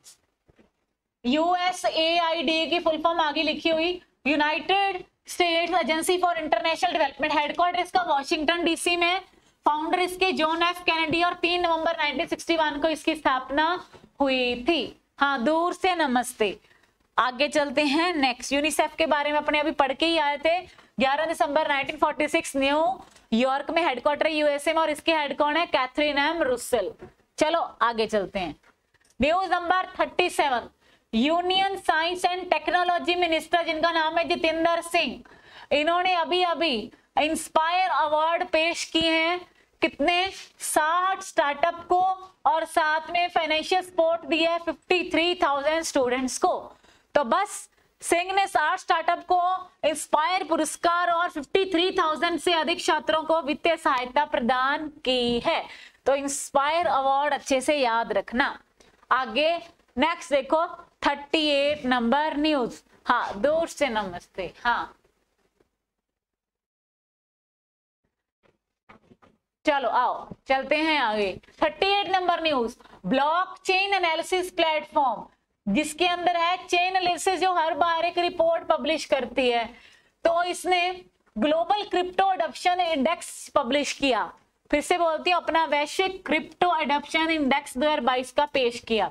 यूएसएआईडी की फुल फॉर्म आगे लिखी हुई, United States agency for international development. Headquarter इसका वॉशिंगटन डीसी में, फाउंडर इसके जॉन एफ कैनेडी और तीन नवंबर नाइनटीन सिक्सटी वन को इसकी स्थापना हुई थी। हाँ, दूर से नमस्ते। आगे चलते हैं नेक्स्ट, यूनिसेफ के बारे में अपने अभी पढ़ के ही आए थे। ग्यारह दिसंबर nineteen forty six New York में हेडक्वार्टर यूएसए में, और इसके हेड कौन है? Catherine M Russell. चलो आगे चलते हैं। News number thirty seven, union science and technology minister जिनका नाम है जितेंद्र सिंह, इन्होंने अभी अभी इंस्पायर अवार्ड पेश किए हैं। कितने? साठ स्टार्टअप को, और साथ में फाइनेंशियल सपोर्ट दिया है तिरेपन हज़ार स्टूडेंट्स को। तो बस सिंह ने साठ स्टार्टअप को इंस्पायर पुरस्कार और तिरेपन हज़ार से अधिक छात्रों को वित्तीय सहायता प्रदान की है। तो इंस्पायर अवार्ड अच्छे से याद रखना। आगे नेक्स्ट देखो अड़तीस नंबर न्यूज। हाँ, दूर से नमस्ते। हाँ चलो आओ चलते हैं आगे। अड़तीस नंबर न्यूज, ब्लॉकचेन एनालिसिस प्लेटफॉर्म, जिसके अंदर है चेन एनालिसिस जो हर बार एक रिपोर्ट पब्लिश करती है। तो इसने global crypto adoption index publish किया। फिर से बोलती हूँ, अपना वैश्विक क्रिप्टो अडॉप्शन इंडेक्स दो हज़ार बाईस का पेश किया,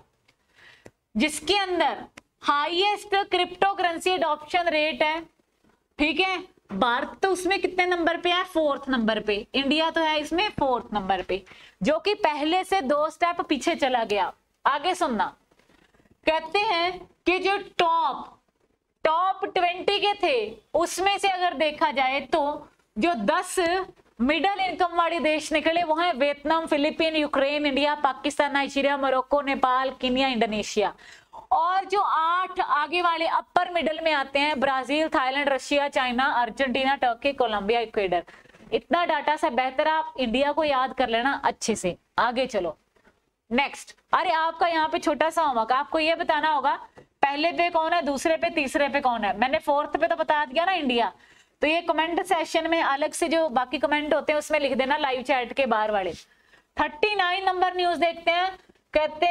जिसके अंदर highest crypto currency adoption rate है। ठीक है, भारत तो उसमें कितने नंबर पे है? फोर्थ नंबर पे। इंडिया तो है इसमें फोर्थ नंबर पे, जो कि पहले से दो स्टेप पीछे चला गया। आगे सुनना, कहते हैं कि जो टॉप टॉप ट्वेंटी के थे उसमें से अगर देखा जाए तो जो दस मिडिल इनकम वाले देश निकले वो हैं Vietnam, Philippine, Ukraine, India, Pakistan, Nigeria, Morocco, Nepal, Kenya, Indonesia. और जो आठ आगे वाले अपर मिडिल में आते हैं Brazil, Thailand, Russia, China, Argentina, Turkey, Colombia, Ecuador. इतना डाटा से बेहतर आप इंडिया को याद कर लेना अच्छे से। आगे चलो नेक्स्ट। अरे आपका यहाँ पे छोटा सा होमवर्क, आपको ये बताना होगा पहले पे कौन है, दूसरे पे, तीसरे पे कौन है। मैंने फोर्थ पे तो बता दिया ना इंडिया। तो ये कमेंट सेशन में अलग से जो बाकी कमेंट होते हैं उसमें लिख देना, लाइव चैट के बाहर वाले। थर्टी नाइन नंबर न्यूज देखते हैं। कहते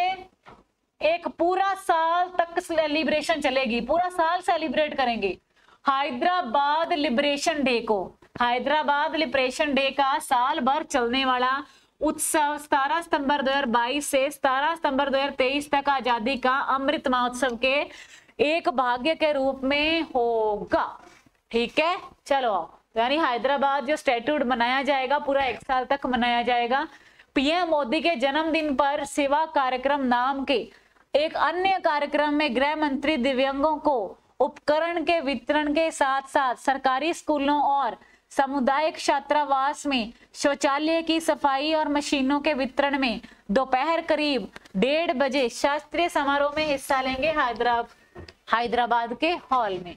एक पूरा साल तक सेलिब्रेशन चलेगी, पूरा साल सेलिब्रेट करेंगे हैदराबाद लिबरेशन डे को। हैदराबाद लिबरेशन डे का साल भर चलने वाला उत्सव सत्रह सितंबर दो हज़ार बाईस से सत्रह सितंबर दो हज़ार तेईस तक आजादी का अमृत महोत्सव के एक भाग्य के रूप में होगा। ठीक है, चलो यानी हैदराबाद जो स्टैट्यूट मनाया जाएगा पूरा एक साल तक मनाया जाएगा। पीएम मोदी के जन्मदिन पर सेवा कार्यक्रम नाम के एक अन्य कार्यक्रम में गृह मंत्री दिव्यांगों को उपकरण के वितरण के साथ साथ सरकारी स्कूलों और सामुदायिक छात्रावास में शौचालय की सफाई और मशीनों के वितरण में दोपहर करीब डेढ़ बजे शास्त्रीय समारोह में हिस्सा लेंगे हैदराबाद हैदराबाद के हॉल में।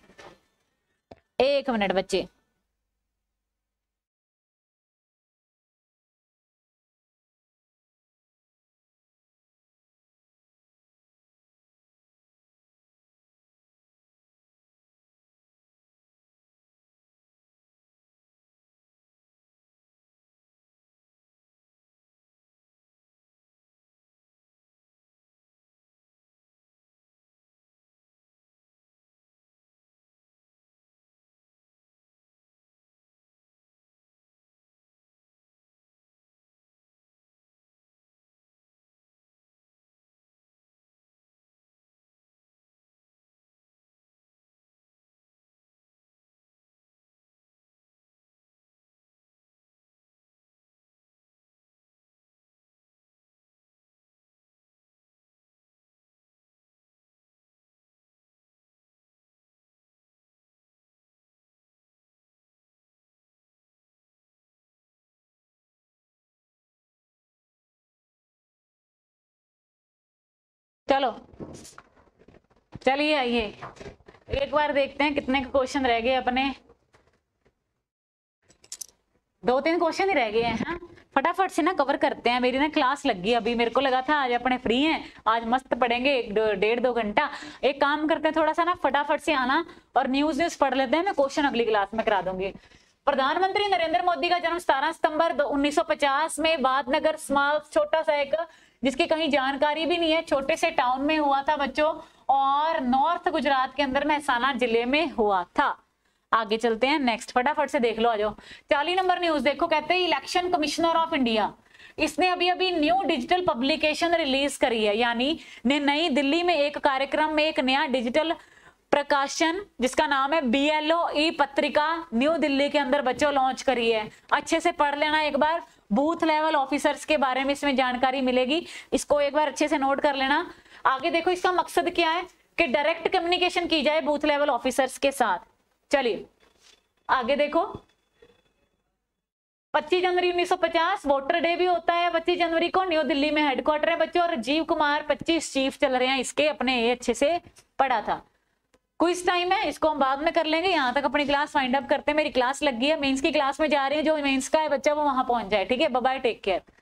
एक मिनट बच्चे, चलो चलिए आइए एक बार देखते हैं कितने क्वेश्चन रह गए अपने। दो तीन क्वेश्चन ही रह गए हैं। फटाफट से ना कवर करते हैं। मेरी ना क्लास लग गई अभी, मेरे को लगा था आज अपने फ्री हैं, आज मस्त पढ़ेंगे एक डेढ़ दो घंटा। एक काम करते हैं, थोड़ा सा ना फटाफट से आना और न्यूज न्यूज पढ़ लेते हैं, मैं क्वेश्चन अगली क्लास में करा दूंगी। प्रधानमंत्री नरेंद्र मोदी का जन्म सत्रह सितंबर उन्नीस सौ पचास में वादनगर स्मॉल, छोटा सा एक जिसकी कहीं जानकारी भी नहीं है, छोटे से टाउन में हुआ था बच्चों, और नॉर्थ गुजरात के अंदर महसाना जिले में हुआ था। आगे चलते हैं, नेक्स्ट फटाफट से देख लो, आ जाओ। चालीस नंबर न्यूज देखो, कहते हैं इलेक्शन कमिश्नर ऑफ इंडिया, इसने अभी अभी न्यू डिजिटल पब्लिकेशन रिलीज करी है, यानी ने नई दिल्ली में एक कार्यक्रम में एक नया डिजिटल प्रकाशन जिसका नाम है बी एल ओ ई पत्रिका न्यू दिल्ली के अंदर बच्चों लॉन्च करी है। अच्छे से पढ़ लेना एक बार, बूथ लेवल ऑफिसर्स के बारे में इसमें जानकारी मिलेगी, इसको एक बार अच्छे से नोट कर लेना। आगे देखो, इसका मकसद क्या है कि डायरेक्ट कम्युनिकेशन की जाए बूथ लेवल ऑफिसर्स के साथ। चलिए आगे देखो, पच्चीस जनवरी उन्नीस सौ पचास वोटर डे भी होता है पच्चीस जनवरी को, न्यू दिल्ली में हेडक्वार्टर है बच्चों, और राजीव कुमार पच्चीस चीफ चल रहे हैं इसके, अपने ये अच्छे से पढ़ा था। क्विज टाइम है, इसको हम बाद में कर लेंगे, यहाँ तक अपनी क्लास फाइंड अप करते हैं। मेरी क्लास लग गई है, मेंस की क्लास में जा रही है, जो मेंस का है बच्चा वो वहां पहुंच जाए, ठीक है। Bye bye, take care.